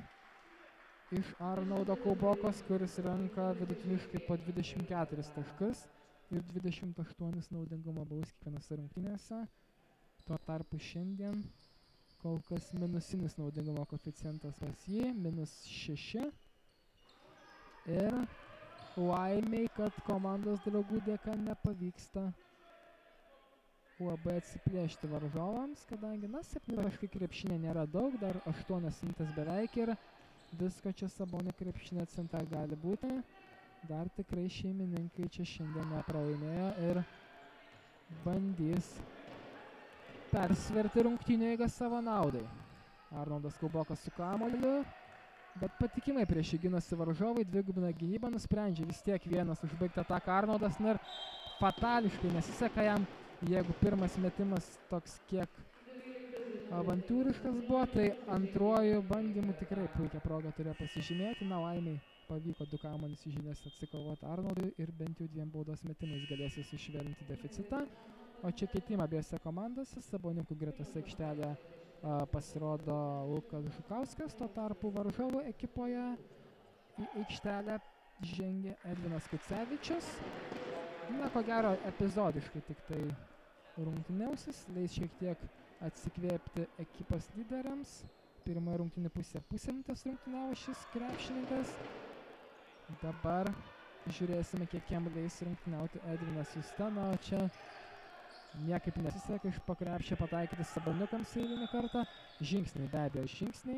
Iš Arnoldo Kulbokos, kuris renka vidutiniškai po dvidešimt keturis taškus ir dvidešimt aštuoni naudingumo balus kiekvienose rungtynėse. Tuo tarpu šiandien kol kas minusinis naudingumo koeficientas pas jį, minus šeši. Ir laimiai, kad komandos draugų dėka nepavyksta labai atsiplėšti varžovams, kadangi, na, septyni taškai krepšinė nėra daug, dar aštuonios minutės beveik ir visko čia Sabonio krepšinio centre gali būti. Dar tikrai šeimininkai čia šiandien nepralaimėjo ir bandys persverti rungtynių eigą savo naudai. Arnoldas Kulbokas su kamuoliu, bet patikimai prieš jį ginasi varžovai, dvigubina gynybą, nusprendžia vis tiek vienas užbaigti ataką Arnoldas, ir fatališkai nesiseka jam. Jeigu pirmas metimas toks kiek avantūriškas buvo, tai antruoju bandymu tikrai puikia proga turėjo pasižymėti. Na, laimiai pavyko du kamuolius į žinias atsikovoti Arnoldui ir bent jau dviem baudos metimais galės jis išvelninti deficitą. O čia keitimą abiejose komandose. Saboniukų gretose aikštelė a, pasirodo Lukas Žukauskas, tuo tarpu varžovų ekipoje į aikštelę žengė Edvinas Kucevičius. Na, ko gero, epizodiškai tik tai rungtyniausis, leis šiek tiek atsikvėpti ekipos lyderiams. Pirmoje rungtynių pusė pusėmintas rungtyniavo šis krepšininkas. Dabar žiūrėsime, kiek jam leis rungtyniauti Edvinas Justa. Na, čia niekaip nesiseka iš po krepšio pataikyti Saboniukams eilinį kartą. Žingsniai, be abejo, žingsniai.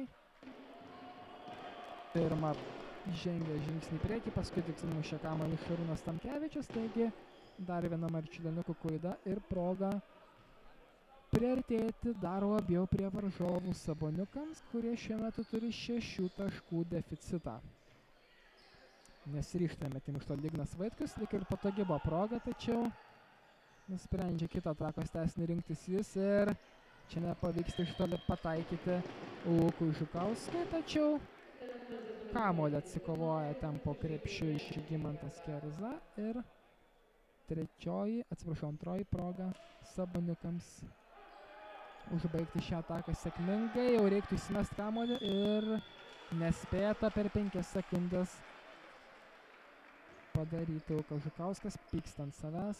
Pirma žengė žingsnį į priekį, paskui tik numušė kamuolį Šarūnas Tamkevičius, taigi dar viena Marčiulioniukų klaida ir proga priartėti dar labiau prie varžovų Saboniukams, kurie šiuo metu turi šešių taškų deficitą. Nesiryžta metimų iš to Ignas Vaitkus, lyg ir patogi buvo proga, tačiau nusprendžia kitą atakos tęsinį rinktis jis ir čia nepavyksta iš toli pataikyti Lukui Žukauskui, tačiau kamuolį atsikovoja ten po krepšiu iš Žygimantas Kerza ir trečioji, atsiprašau, antroji proga Saboniukams užbaigti šią ataką sėkmingai. Jau reiktų įsimest kamuolį ir nespėta per penkias sekundės padaryti Lukas Žukauskas, pyksta ant savęs.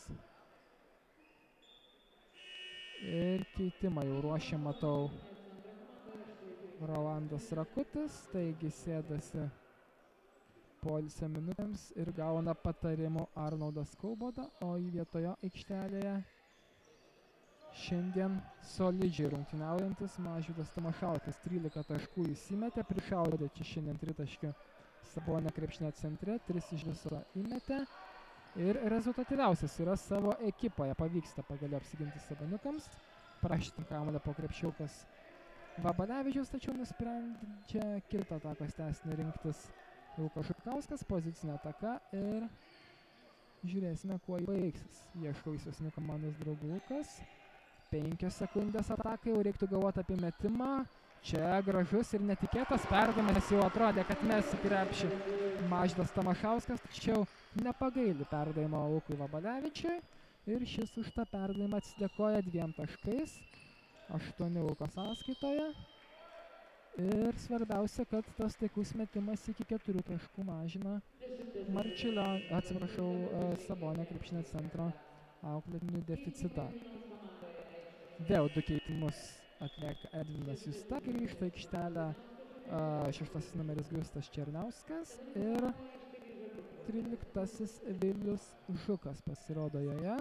Ir keitimą jau ruošia, matau, Rolandas Rakutis, taigi sėdasi poilsio minutėms ir gauna patarimų Arnoldas Kulboda, o į vietojo aikštelėje šiandien solidžiai rungtyniaujantis Mažvydas Tamašauskas. trylika taškų jis įmetė, prišaudė čia šiandien tritaškių Sabonio krepšinio centre, tris iš viso įmetė ir rezultatyviausias yra savo ekipoje. Pavyksta pagaliau apsiginti Saboniukams, prašyti kamuolio po krepšiukas Vabalevičius, tačiau nusprendžia kitą atakos tęsinį rinktis Lukas Žukauskas, pozicinė ataka ir žiūrėsime, kuo jį baigsis. Ieško visosnių komandos draugų Lukas. Penkios sekundės atakai, jau reiktų galvoti apie metimą. Čia gražus ir netikėtas perdavimas, jau atrodė, kad mes į krepšį Mažvydas Tamašauskas, tačiau nepagaili perdavimo Lukui Vabalevičiui ir šis už tą perdavimą atsidėkoja dviem taškais, aštuoni Luko sąskaitoje. Ir svarbiausia, kad tas taikus metimas iki keturių taškų mažina Marčiulio, atsiprašau, Sabonio krepšinio centro auklėtinių deficitą. Vėl du keitimus atlieka Edvinas Justa, grįžta aikštelę šeštasis numeris Gustas Černiauskas ir tryliktasis Vilius Žukas pasirodo joje.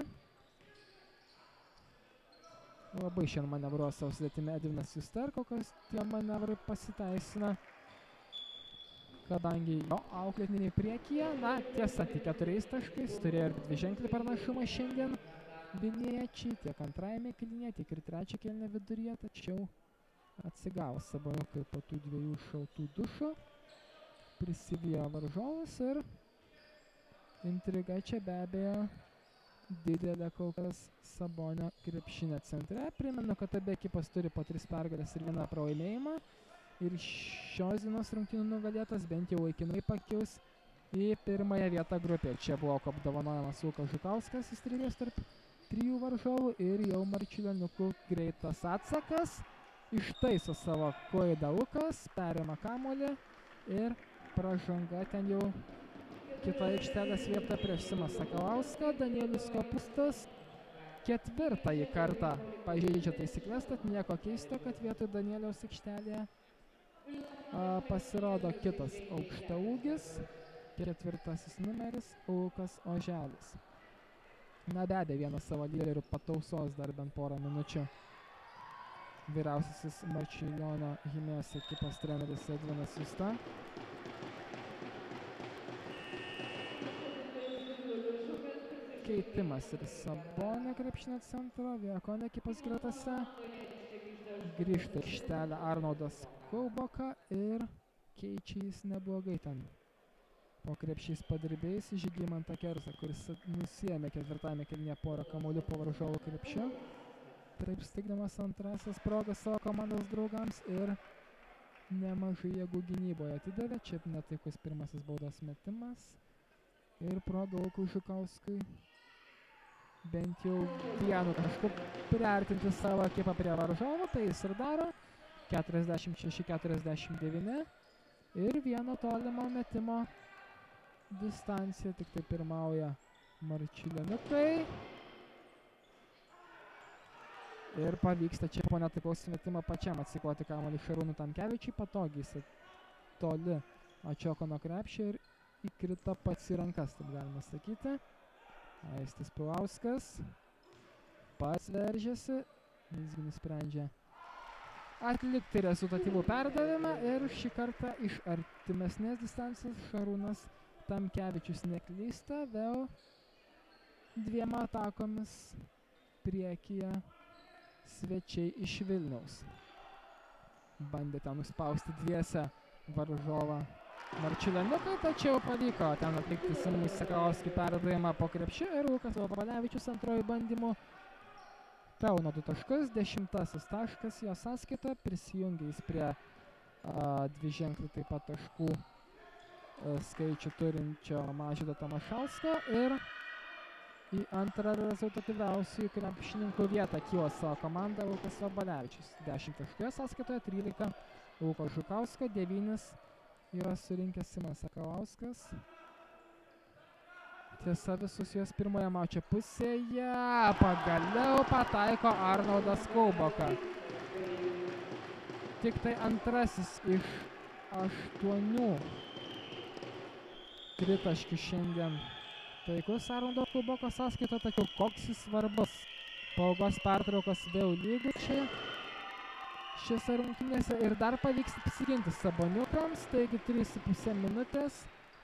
Labai šiandien manevruoja savo sudėtimi Edvinas Justa ir kokios tie manevrai pasiteisina, kadangi jo auklėtiniai priekyje, na tiesa, tik keturiais taškais, turėjo ir dviženklį pranašumą šiandien Vilniečiai, tiek antrajame kėlinyje, tiek ir trečio kėlinio viduryje, tačiau atsigavo Saboniukai po tų dviejų šaltų dušų, prisivijo varžovus ir intriga čia be abejo didelė kol kas Sabonio krepšinio centre. Primenu, kad abi ekipos turi po tris pergalės ir vieną pralaimėjimą. Ir šios dienos rungtynių nugalėtas bent jau laikinai pakils į pirmąją vietą grupėje. Čia buvo apdovanojamas Lukas Žukauskas, įstrigęs tarp trijų varžovų ir jau Marčiulioniukų greitas atsakas. Ištaiso savo klaidą Lukas, perima kamuolį ir pražanga ten jau kitą aikštelės vietą prieš Simą Sakalauską. Danielius Kopustas ketvirtąjį kartą pažeidžia taisyklės, tad nieko keisto, kad vietoj Danieliaus aikštelėje a, pasirodo kitas aukštaūgis, ketvirtasis numeris Lukas Oželis. Na be abejo, vienas savo lyderių patausos dar bent porą minučių. Vyriausiasis Marčiulionio Himės ekipos treneris Edvinas Justa. Keitimas ir Sabonio krepšinio centro, Viekonio ekipos gretose. Grįžta aikštelę Arnoldas Kauboka ir keičia jis neblogai ten. Po krepšiais padirbėjus Žygimantą Kersą, kuris nusiėmė ketvirtame kėlinyje porą kamuolių po varžovų krepšiu. Taip stigdamas antrasis progas savo komandos draugams ir nemažai jėgų gynyboje atidavė. Čia netaikus pirmasis baudos metimas. Ir proga Lukui Žukauskui bent jau vienu tašku priartinti savo ekipą prie varžovo, tai jis ir daro. keturiasdešimt šeši keturiasdešimt devyni ir vieno tolimo metimo distancija, tik tai pirmauja Marčiulioniukai. Ir pavyksta čia po netaikaus metimo pačiam atsikoti kamuolį Šarūnui Tamkevičiui, patogiai jis toli atšoko nuo krepšio ir įkrito pats į rankas, taip galima sakyti. Aistis Pilauskas pats veržiasi, visgi nusprendžia atlikti rezultatyvų perdavimą ir šį kartą iš artimesnės distancijos Šarūnas Tamkevičius neklysta, vėl dviem atakomis priekyje svečiai iš Vilniaus. Bandė ten nuspausti dviese varžovą Marčiulioniukai, tačiau pavyko ten atlikti Simui Sakalauskui perdavimą po krepšiu ir Lukas Vabalevičius antroji bandymų pelno du taškus, dešimtasis taškas jo sąskaitoje, prisijungia jis prie a, dviženklių taip pat taškų a, skaičių turinčio Mažvydo Tamašausko ir į antrą rezultatyviausių krepšininkų vietą kyla savo komanda Lukas Vabalevičius. dešimt taškų sąskaitoje, trylika Luko Žukausko, devynis yra surinkęs Simas Sakalauskas. Tiesa, visus juos pirmoje mačio pusėje pagaliau pataiko Arnoldas Kauboka. Tik tai antrasis iš aštuonių tritaškių šiandien taikus Arnoldo Kauboko sąskaito, tačiau koks jis svarbus. Po ilgos pertraukos vėl lygučiai šiose rungtynėse ir dar pavyks apsiginti Saboniukams, taigi trys su puse minutės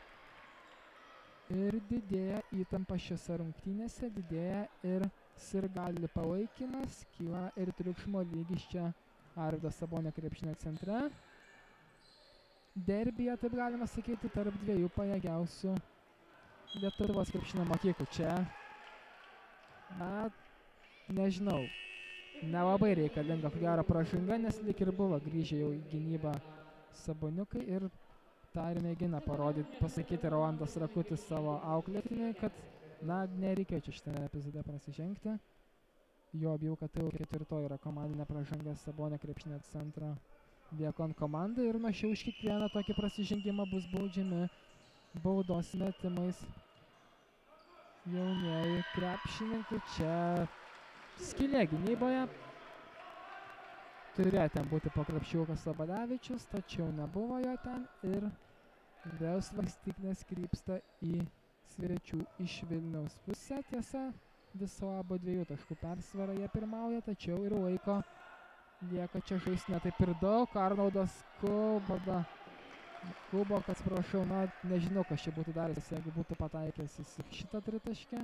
ir didėja įtampa šiose rungtynėse, didėja ir sirgalių palaikymas, kyla ir triukšmo lygis čia Arvydo Sabonio krepšinio centre. Derbyje, taip galima sakyti, tarp dviejų pajėgiausių Lietuvos krepšinio mokyklų. Čia, na, nežinau, nelabai reikalinga, ko gero, pražanga, nes lyg ir buvo grįžę jau į gynybą Saboniukai ir tą ir mėgina parodyti, pasakyti Rolandas Rakutis savo auklėtiniui, kad, na, nereikia čia šitame epizode prasižengti. Jo bijau, kad tai jau ketvirtoji yra komandinė pražanga Sabonio krepšinio centro Viekon komandai ir nuo šių už kiekvieną tokį prasižengimą bus baudžiami baudos metimais jaunieji krepšininkai. Čia skylė gynyboje. Turėjo ten būti po krepšiu Lukas Vabalevičius, tačiau nebuvo jo ten ir vėl svarstyklės krypsta į svečių iš Vilniaus pusę. Tiesa, viso labo dviejų taškų persvarą jie pirmauja, tačiau ir laiko lieka čia žaisti ne taip ir daug. Arnoldas Kauboka, Kauboka, atsiprašau, na, nežinau, kas čia būtų daręs, jeigu būtų pataikęs į šitą tritaškę.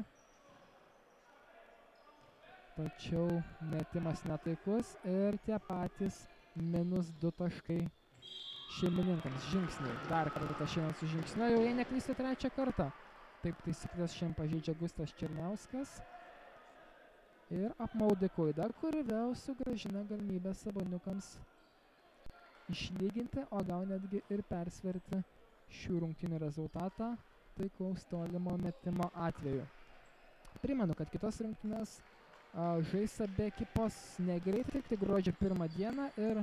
Tačiau metimas netaikus ir tie patys minus du taškai šeimininkams. Žingsniai. Dar kartą šiandien su žingsniu. Jau jie neklysta trečią kartą. Taip taisyklės šiandien pažeidžia Gustas Černiauskas. Ir apmaudi klaida, kuri vėl sugrąžina galimybę Saboniukams išlyginti, o gal netgi ir persverti šių rungtynių rezultatą taiklaus tolimo metimo atveju. Primenu, kad kitos rungtynės uh, žais abi ekipos negreitai, tik gruodžio pirmą dieną ir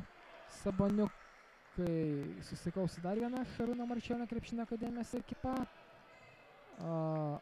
Saboniukai susikausi dar vieną Šarūno Marčiulionio krepšinio akademijos ekipą. uh,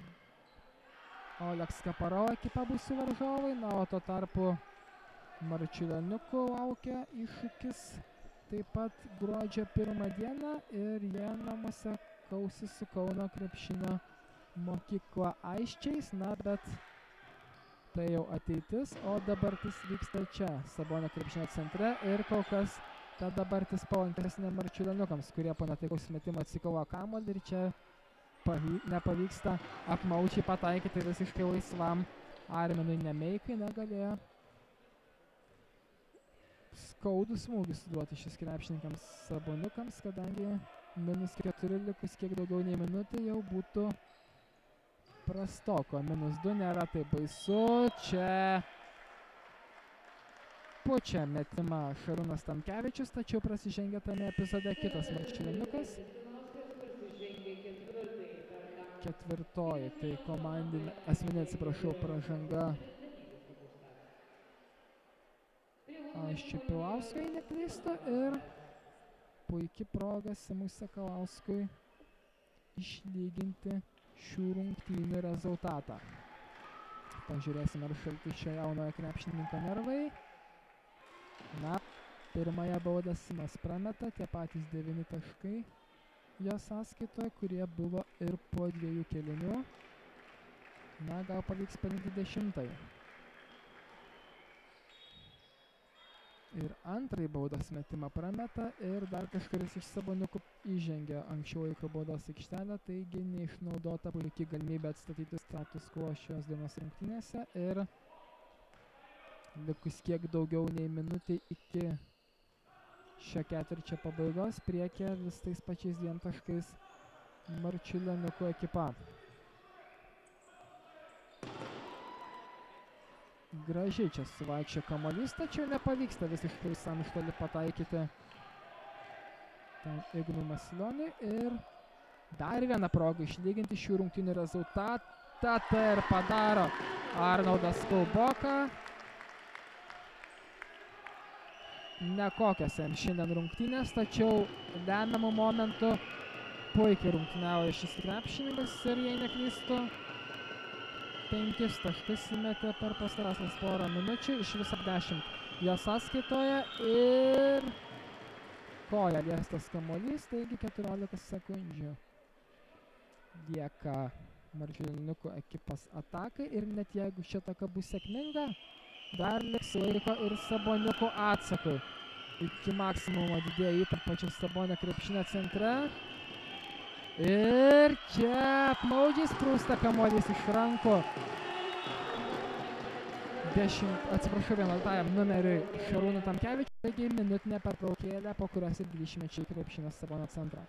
Oleg Skaparov ekipa bus jų varžovai, na, o tuo tarpu Marčiulioniukų laukia iššūkis taip pat gruodžio pirmą dieną ir jie namuose kausis su Kauno krepšinio mokykla Aisčiais, na, bet tai jau ateitis, o dabartis vyksta čia, Sabonio krepšinio centre ir kol kas ta dabartis palankesnė Marčiulioniukams, kurie po netaikaus metimo atsikovojo kamuolį ir čia pavy, nepavyksta apmaučiai pataikyti visiškai laisvam Arminui Nemeikai, negalėjo skaudų smūgį suduoti šis krepšininkams Saboniukams, kadangi minus keturi likus kiek daugiau nei minutė jau būtų prastoko. Minus du nėra taip baisu. Čia pučia metimą Šarūnas Tamkevičius, tačiau prasižengia tame epizode kitas Marčiulioniukas. Ketvirtoji, tai komandinė, asmeninė, atsiprašau, pražanga Aisčiui Pilauskui neklysta ir puikia proga Simui Sakalauskui išlyginti šių rungtynių rezultatą. Pažiūrėsime, ar šalti šio jaunojo krepšininko nervai. Na, pirmąją baudą Simas prameta, tie patys devyni taškai jo sąskaitoje, kurie buvo ir po dviejų kėlinių. Na, gal pavyks pelnyti dešimtąjį. Ir antrąjį baudos metimą prameta ir dar kažkuris iš Saboniukų įžengia anksčiau į baudos aikštelę, taigi neišnaudota puikiai galimybė atstatyti status quo šios dienos rungtynėse ir likus kiek daugiau nei minutė iki šio ketvirčio pabaigos priekyje vis tais pačiais dviem taškais Marčiulioniukų ekipa. Gražiai čia suvaikščia kamuolys, tačiau nepavyksta visiškai visam iš toli pataikyti ten Ignui Masilioniui ir dar vieną progą išlyginti šių rungtynių rezultatą, tai ir padaro Arnoldas Kulboka. Nekokios jam šiandien rungtynės, tačiau lemiamų momentų puikiai rungtyniauja šis krepšininkas ir jei neklystu, penkis taškus įmetė per pastarąsias porą minučių, iš viso dešimt jo sąskaitoje ir koja liestas kamuolys, taigi keturiolika sekundžių lieka Marčiulioniukų ekipos atakai ir net jeigu ši ataka bus sėkminga, dar liks laiko ir Saboniukų atsakui. Iki maksimumo didėja įtampa pačios Sabonio krepšinio centre. Ir čia apmaudžiai sprūsta kamuolys iš rankų. Dešimt, atsiprašau, vienuoliktajam numeriui Šarūnui Tamkevičiui, taigi minutinė pertraukėlė, po kurios ir grįšime čia į krepšinio Sabonio centrą.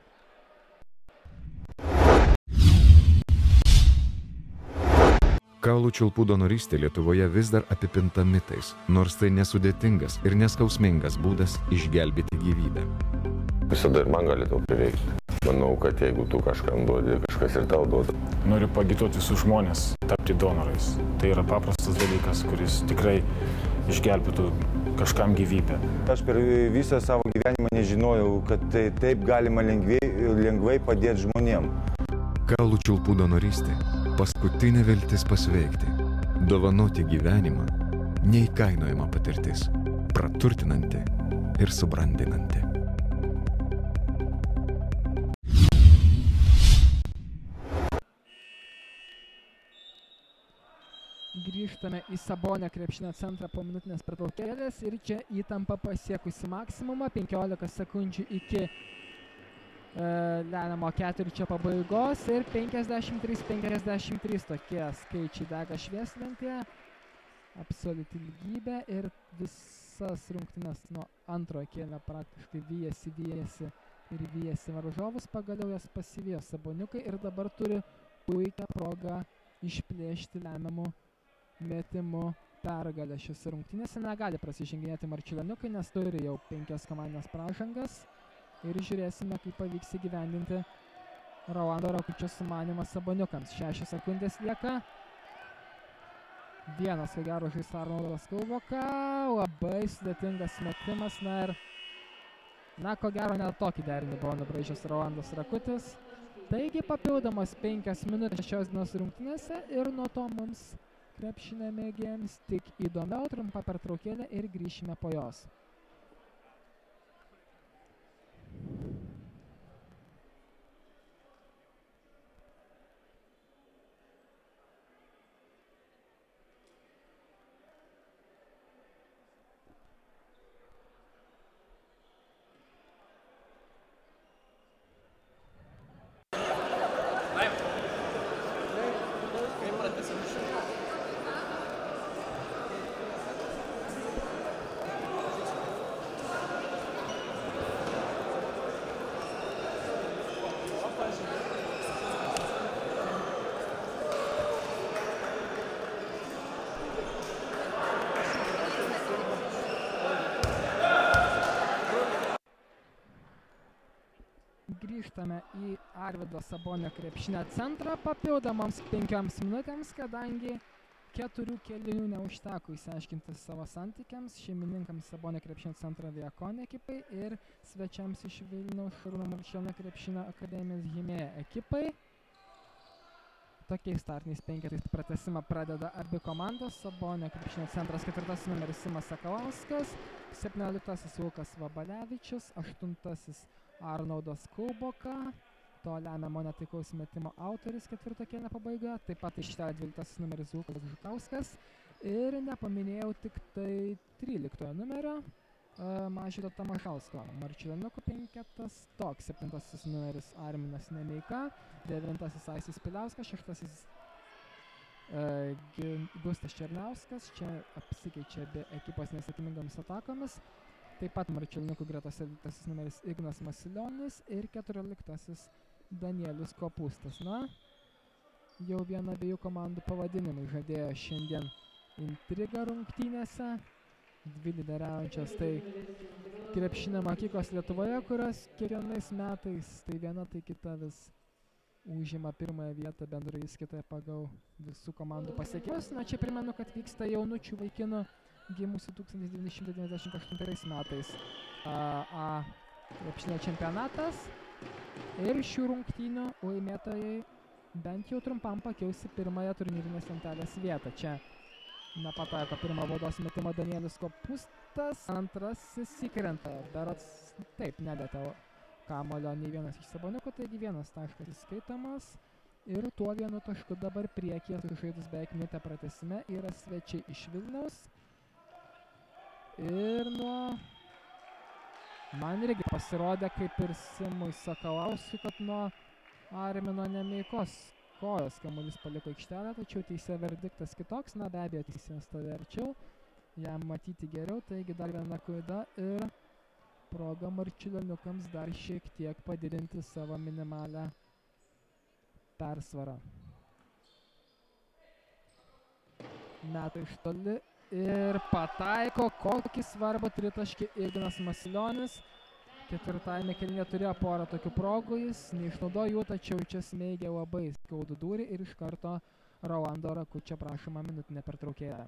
Kaulų čiulpų donorystė Lietuvoje vis dar apipinta mitais, nors tai nesudėtingas ir neskausmingas būdas išgelbėti gyvybę. Visada ir man gali to prireikti. Manau, kad jeigu tu kažkam duodi, kažkas ir tau duoda. Noriu pagituoti visus žmonės, tapti donorais. Tai yra paprastas dalykas, kuris tikrai išgelbėtų kažkam gyvybę. Aš per visą savo gyvenimą nežinojau, kad tai taip galima lengvai, lengvai padėti žmonėm. Kaulų čiulpų donorystė – paskutinė viltis pasveikti. Dovanoti gyvenimą – neįkainojama patirtis, praturtinanti ir subrandinanti. Grįžtame į Sabonio krepšinio centrą po minutinės pertraukėlės ir čia įtampa pasiekusi maksimumą, penkiolika sekundžių iki e, lemiamo ketvirčio pabaigos ir penkiasdešimt trys penkiasdešimt trys tokie skaičiai dega švieslentėje. Absoliuti lygybė ir visas rungtynes nuo antrojo kėlinio praktiškai vyjasi, vyjasi ir vyjasi varžovus, pagaliau jas pasivijo Saboniukai ir dabar turi puikią progą išplėšti lemiamų metimų pergalę šiose rungtynėse. Negali prasiženginėti Marčiulioniukai, nes turi jau penkias komandinės pražangas ir žiūrėsime, kaip pavyks įgyvendinti Rolando Rakučio sumanymą Saboniukams. Šešios sekundės lieka. Vienas, ko gero, žais Arnoldas Kulboka. Labai sudėtingas metimas. Na ir, na, ko gero, net tokį derinį buvo nubraižęs Rolandas Rakutis. Taigi papildomos penkios minutės šios dienos rungtynėse ir nuo to mums krepšinio mėgėjams tik įdomiau, trumpa pertraukėlė ir grįšime po jos. Grįžtame į Arvydo Sabonio krepšinio centrą papildomoms penkioms minutėms, kadangi keturių kėlinių neužteko išsiaiškinti savo santykiams šeimininkams Sabonio krepšinio centro Viakon ekipai ir svečiams iš Vilniaus Šarūno Marčiulionio krepšinio akademijos Himėja ekipai. Tokiais startiniais penketais pratęsimą pradeda abi komandos. Sabonio krepšinio centras ketvirtasis numeris Simas Sakalauskas, septynioliktasis Lukas Vabalevičius, aštuntasis Arnoldas Kulboka, to lemia monetaikaus metimo autorius ketvirto kėlinio pabaigoje, taip pat aikštelėje dvyliktasis numeris Lukas Žukauskas ir nepaminėjau tik tai tryliktojo numerio uh, Mažvydo Tamašausko. Marčiulioniukų penketas, toks septintasis numeris Arminas Nemeika, devintasis Aisis Piliauskas, šeštasis uh, Gustas Černiauskas, čia apsikeičia be ekipos nesėkmingomis atakomis. Taip pat Marčiulininkų gretose dvyliktasis numeris Ignas Masilionis ir keturioliktasis Danielius Kopūstas. Na, jau viena abiejų komandų pavadinimai žadėjo šiandien intrigą rungtynėse. Dvi lyderiaujančios tai krepšinio mokyklos Lietuvoje, kurios kiekvienais metais tai viena, tai kita vis užima pirmąją vietą bendroje įskaitoje pagal visų komandų pasiekimus. Na, čia primenu, kad vyksta jaunučių vaikinų gimusių tūkstantis devyni šimtai devyniasdešimt aštuntais metais A, A krepšinio čempionatas ir šių rungtynių laimėtojai bent jau trumpam pakils į pirmąją turnyrinės lentelės vietą. Čia nepataiko pirmą baudos metimo Danielius Kopūstas, antrasis įkrenta, berods taip nelietė kamuolio nei vienas iš Saboniukų, taigi vienas taškas įskaitomas ir tuo vienu tašku dabar priekyje sužaidus beveik minutę pratęsime yra svečiai iš Vilniaus. Ir nuo man irgi pasirodė kaip ir Simui Sakalauskui, kad nuo Armino Nemeikos kojos kamuolys paliko aikštelę, tačiau teisėjo verdiktas kitoks, na be abejo teisėjas stovi arčiau, jam matyti geriau, taigi dar viena klaida ir proga Marčiulioniukams dar šiek tiek padidinti savo minimalę persvarą. Meta iš toli ir pataiko kokį svarbų tritaškį Ignas Masilionis. Ketvirtajame kėlinyje turėjo porą tokių progų, jis neišnaudojo jų, tačiau čia smeigė labai skaudų dūrį ir iš karto Rolando Rakučio prašoma minutinė pertraukėlė.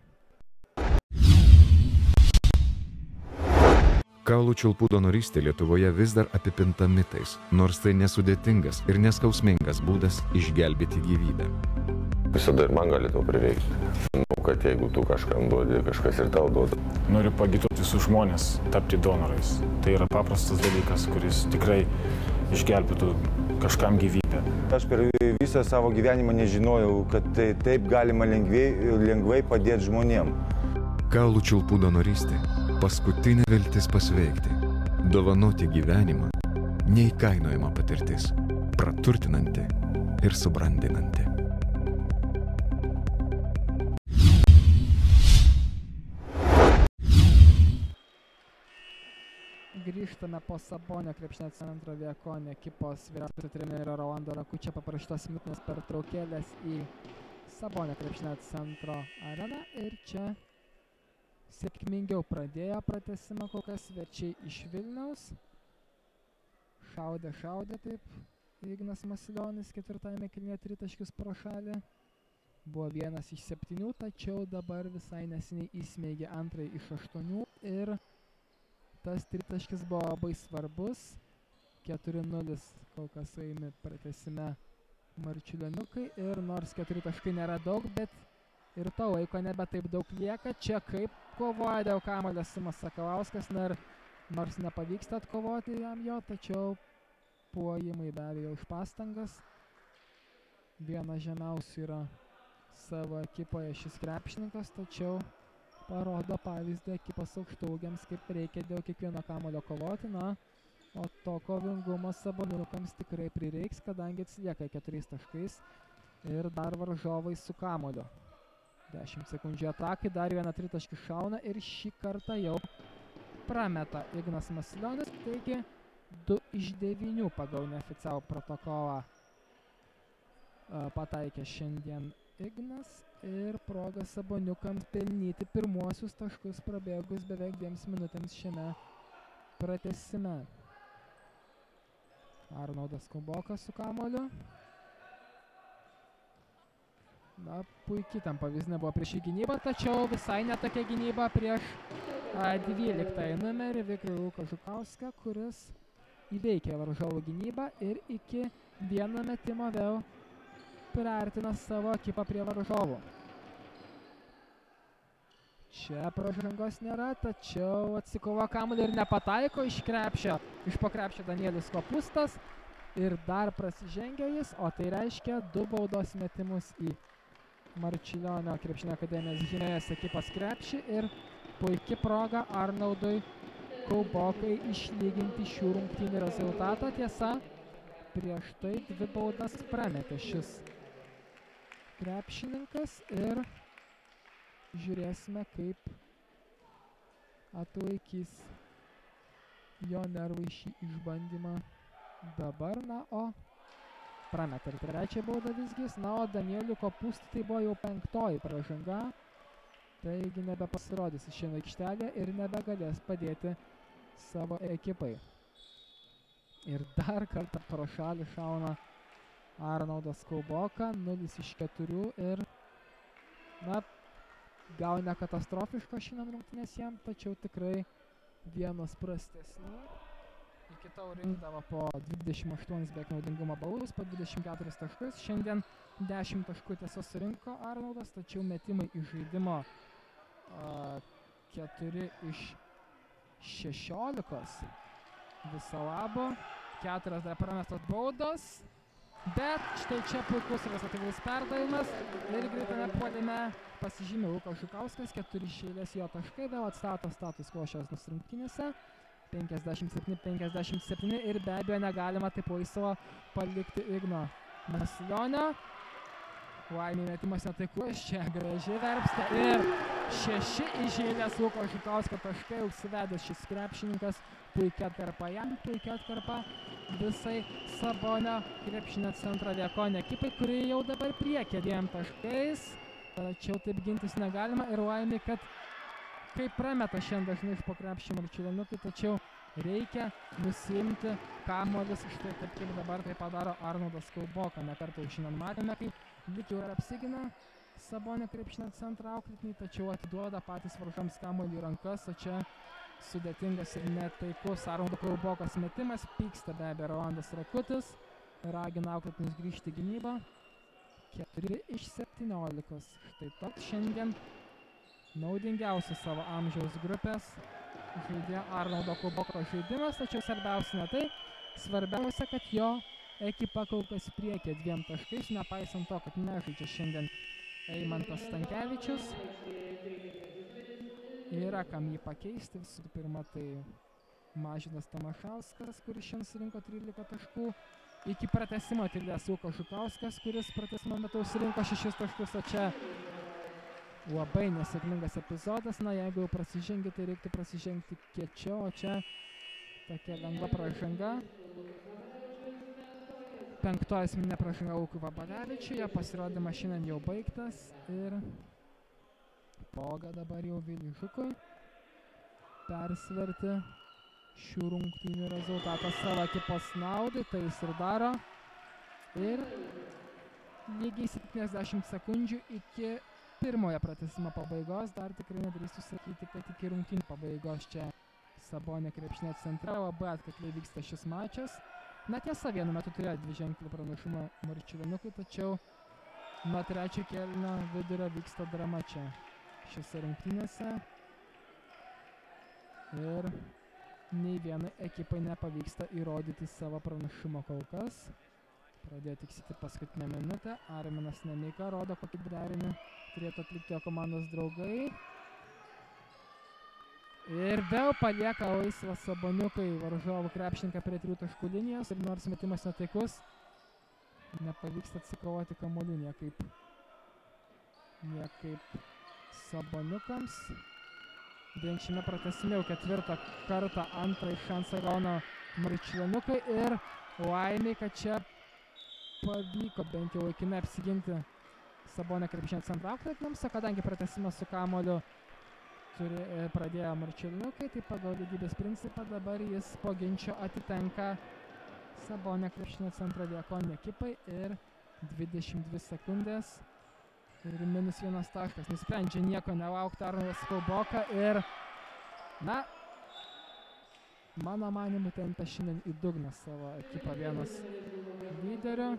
Kaulų čiulpų donorystė Lietuvoje vis dar apipinta mitais, nors tai nesudėtingas ir neskausmingas būdas išgelbėti gyvybę. Visada ir man gali to prireikti. Manau, kad jeigu tu kažkam duodi, kažkas ir tau duoda. Noriu pagituoti visus žmonės tapti donorais. Tai yra paprastas dalykas, kuris tikrai išgelbėtų kažkam gyvybę. Aš per visą savo gyvenimą nežinojau, kad tai taip galima lengvai, lengvai padėti žmonėm. Kaulų čiulpų donorystė – paskutinė viltis pasveikti. Dovanoti gyvenimą – neįkainojama patirtis, praturtinanti ir subrandinanti. Grįžtame po Sabonio krepšinio centro Viakon ekipos vyriausio trenerio Rolando Rakučio paprašytos minutinės pertraukėlės į Sabonio krepšinio centro areną ir čia sėkmingiau pradėjo pratęsimą kol kas svečiai iš Vilniaus. Šaudė, šaudė taip Ignas Masilionis ketvirtajame kėlinyje tritaškius pro šalį. Buvo vienas iš septynių, tačiau dabar visai neseniai įsmeigė antrąjį iš aštuonių ir tas tritaškis buvo labai svarbus. keturi nulis kol kas laimi pratęsime marčiulioniukai ir nors keturi taškai nėra daug, bet ir to laiko nebe taip daug lieka. Čia kaip kovoja dėl kamuolio Simas Sakalauskas, nors nepavyksta atkovoti jam jo, tačiau puolimai be abejo už pastangas. Vienas žemiausių yra savo ekipoje šis krepšininkas, tačiau parodo pavyzdį ekipos aukštaūgiams, kaip reikia dėl kiekvieno kamuolio kovoti. Na, o to kovingumo Saboniukams tikrai prireiks, kadangi atsilieka keturiais taškais ir dar varžovai su kamuoliu. dešimt sekundžių atakai, dar vieną tritaškį šauna ir šį kartą jau prameta Ignas Masilionis, taigi du iš devynių pagal neoficialų protokolą pataikė šiandien Ignas ir proga Saboniukams pelnyti pirmuosius taškus prabėgus beveik dviems minutėms šiame pratęsime. Arnoldas Kaubokas su kamuoliu. Na, puikiai tam pavyzdinė buvo prieš į gynybą, tačiau visai netokia gynyba prieš dvyliktąjį numerį Viktorą Žukauską, kuris įveikė varžovų gynybą ir iki vieno metimo vėl priartina savo ekipą prie varžovų. Čia pražangos nėra, tačiau atsikovo kamuolį ir nepataiko iš krepšio. Iš po krepšio Danielis Kopustas ir dar prasižengia jis, o tai reiškia du baudos metimus į Marčiulionio krepšinio akademijos gynėjos ekipos krepšį ir puikia proga Arnoldui Kaubokai išlyginti šių rungtynių rezultatą. Tiesa, prieš tai dvi baudas prametė šis krepšininkas ir žiūrėsime, kaip atlaikys jo nervai šį išbandymą dabar. Na, o prametė ir trečią baudą visgis. Na, o Danielių Kopustui tai buvo jau penktoji pražanga, taigi nebepasirodys šiandien aikštelė ir nebegalės padėti savo ekipai. Ir dar kartą pro šalį šauna Arnoldas Kauboka, nulis iš keturių ir, na, gal ne katastrofiško šiandien rungtynės jam, tačiau tikrai vienas prastesnių. Iki tol rinkdavo po dvidešimt aštuonis beveik naudingumo balus, po dvidešimt keturis taškus. Šiandien dešimt taškų tiesa surinko Arnoldas, tačiau metimai iš žaidimo keturi iš šešiolikos viso labo, keturios dar pramestos baudos, bet štai čia puikus rezultatyvus perdavimas ir greitame puolime pasižymė Lukas Žukauskas, keturi iš eilės jo taškai, vėl atstato status quo šios rungtynėse, penkiasdešimt septyni penkiasdešimt septyni ir be abejo negalima taip laisvo palikti Igno Masilionio. Laimė metimas netaiklus, čia graži verpsta ir šeši iš eilės Luko Žukausko taškai užsivedęs šis krepšininkas. Puikia atkarpa jam, puikia atkarpa visai Sabonio krepšinio centro Liekonio ekipai, kuri jau dabar priekyje dviem taškais. Tačiau taip gintis negalima ir laimė, kad kaip prameta šiandien dažnai iš po krepšio Marčiulioniukai, tačiau reikia nusiimti kamuolius, štai taip kaip dabar tai padaro Arnoldas Kauboka. Ne kartą jau šiandien matėme, kaip lyg jau ir apsigina Sabonio krepšinio centro auklėtiniai, tačiau atiduoda patys varžovams kamuolį į rankas, o čia sudėtingas ir netaikus Arnoldo Kaubokos metimas. Pyksta be abejo Rolandas Rakutis, ragina auklėtinius grįžti į gynybą. keturi iš septyniolikos. Štai toks šiandien naudingiausias savo amžiaus grupės žaidė Arnoldo Kauboko žaidimas, tačiau svarbiausia ne tai, svarbiausia, kad jo ekipa kol kas priekyje dviem taškais, nepaisant to, kad nežaidžia šiandien Eimantas Stankevičius. Yra kam jį pakeisti, visų pirma tai Mažvydas Tamašauskas, kuris šiandien surinko trylika taškų. Iki pratęsimo atidės Lukas Žukauskas, kuris pratęsimo metu surinko šešis taškus, o čia labai nesėkmingas epizodas. Na, jeigu jau prasižengi, tai reiktų prasižengti kiečiau, o čia tokia lengva pražanga. Penktoji asmeninė pražanga Lukui Vabolevičiui, jo pasirodymas šiandien jau baigtas ir proga dabar jau Viliui Žukui persverti šių rungtynių rezultatą savo ekipos naudai, tai jis ir daro. Ir lygiai septyniasdešimt sekundžių iki pirmojo pratęsimo pabaigos, dar tikrai nedrįstu sakyti, kad iki rungtynių pabaigos čia Sabonio krepšinio centre labai atkakliai vyksta šis mačas. Na tiesa, vienu metu turėjo dviženklį pranašumą Marčiulinukai, tačiau nuo trečio kėlinio vidurio vyksta drama čia šiose rungtynėse. Ir nei vienai ekipai nepavyksta įrodyti savo pranašumo kol kas. Pradėjo tiksyti paskutinę minutę. Arminas Nemeika rodo, kokį derinį turėtų atlikti jo komandos draugai. Ir vėl palieka laisvą Saboniukai varžovų krepšininką prie trijų taškų linijos. Ir nors metimas netaikus, nepavyksta atsikovoti kamuolių niekaip. Niekaip Saboniukams. Vien šiame pratęsime jau ketvirtą kartą antrąjį šansą gauna Marčiulinukai. Ir laimei, kad čia pavyko bent jau laikinai apsiginti Sabonio krepšinio centro auklėtiniams, o kadangi pratęsimą su kamuoliu turi, e, pradėjo Marčiulinukai, tai pagal lygybės principą dabar jis po ginčio atitenka Sabonio krepšinio centro Diakoninei ekipai ir dvidešimt dvi sekundės ir minus vienas taškas. Nusprendžia nieko nelaukti Arnoldas Kulboka ir, na, mano manimu tempia šiandien į dugną savo ekipą vienas lyderių.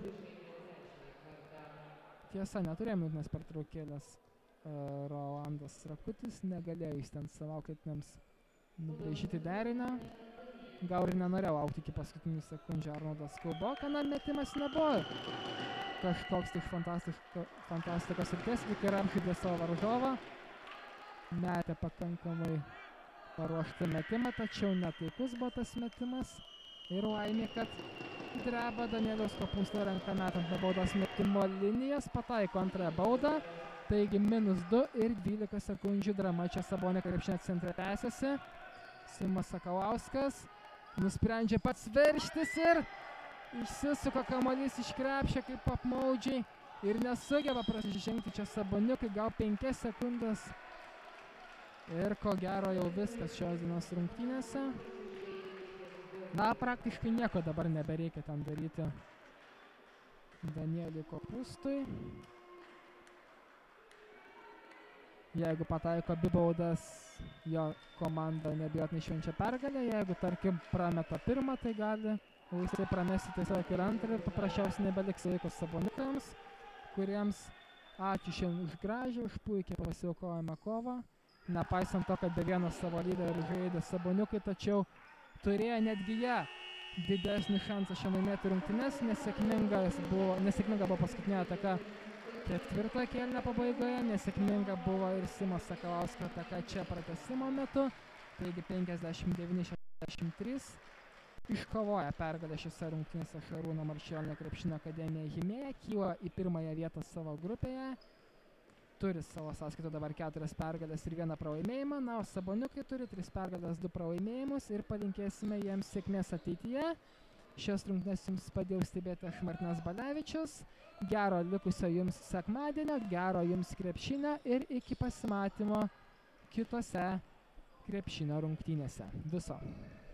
Tiesa, neturėjo minutinės pertraukėlės. Rolandas Rakutis negalėjo jis ten savo auklėtiniams nubraižyti derinio. Gal ir nenorėjo laukti iki paskutinių sekundžių Arnoldas Kulboka. Na, metimas nebuvo kažkoks iš fantastikos srities, lyg ir apžaidė savo varžovą. Metė pakankamai paruoštą metimą, tačiau netaikus buvo tas metimas. Ir laimė, kad dreba Danieliaus Kopūsto ranka metant nuo baudos metimo linijas, pataiko antrąją baudą. Taigi minus du ir dvylika sekundžių drama čia Sabonio krepšinio centre tęsiasi. Simas Sakalauskas nusprendžia pats veržtis ir išsisuka kamuolys iš krepšio kaip apmaudžiai ir nesugeba prasižengti čia Saboniukai, gal penkias sekundės. Ir ko gero jau viskas šios dienos rungtynėse. Na, praktiškai nieko dabar nebereikia ten daryti Danieliui Kopūstui. Jeigu pataiko abi baudas, jo komanda neabejotinai švenčia pergalę. Jeigu, tarkim, prameta pirmą, tai gali laisvai pramesti tiesiog ir antrą ir paprasčiausiai nebeliks laiko Saboniukams, kuriems ačiū šiandien už gražią, už puikiai pasiaukojamą kovą. Nepaisant to, kad be vienas savo lyderį žaidė Saboniukai, tačiau turėjo netgi jie didesnį šansą šiandien laimėti rungtynes. Nesėkminga buvo, nesėkminga buvo paskutinė ataka ketvirtojo kėlinio pabaigoje, nesėkminga buvo ir Simo Sakalausko ataka čia pratęsimo metu. Taigi penkiasdešimt devyni šešiasdešimt trys iškovoja pergalę šiose rungtynėse Šarūno Marčiulionio krepšinio akademija Himėja, kyla į pirmąją vietą savo grupėje, turi savo sąskaitą dabar keturias pergalės ir vieną pralaimėjimą, na, o Saboniukai turi tris pergalės, du pralaimėjimus ir palinkėsime jiems sėkmės ateityje. Šios rungtynės jums padėjau stebėti aš Martinas Balevičius. Gero likusio jums sekmadienio, gero jums krepšinio ir iki pasimatymo kitose krepšinio rungtynėse. Viso.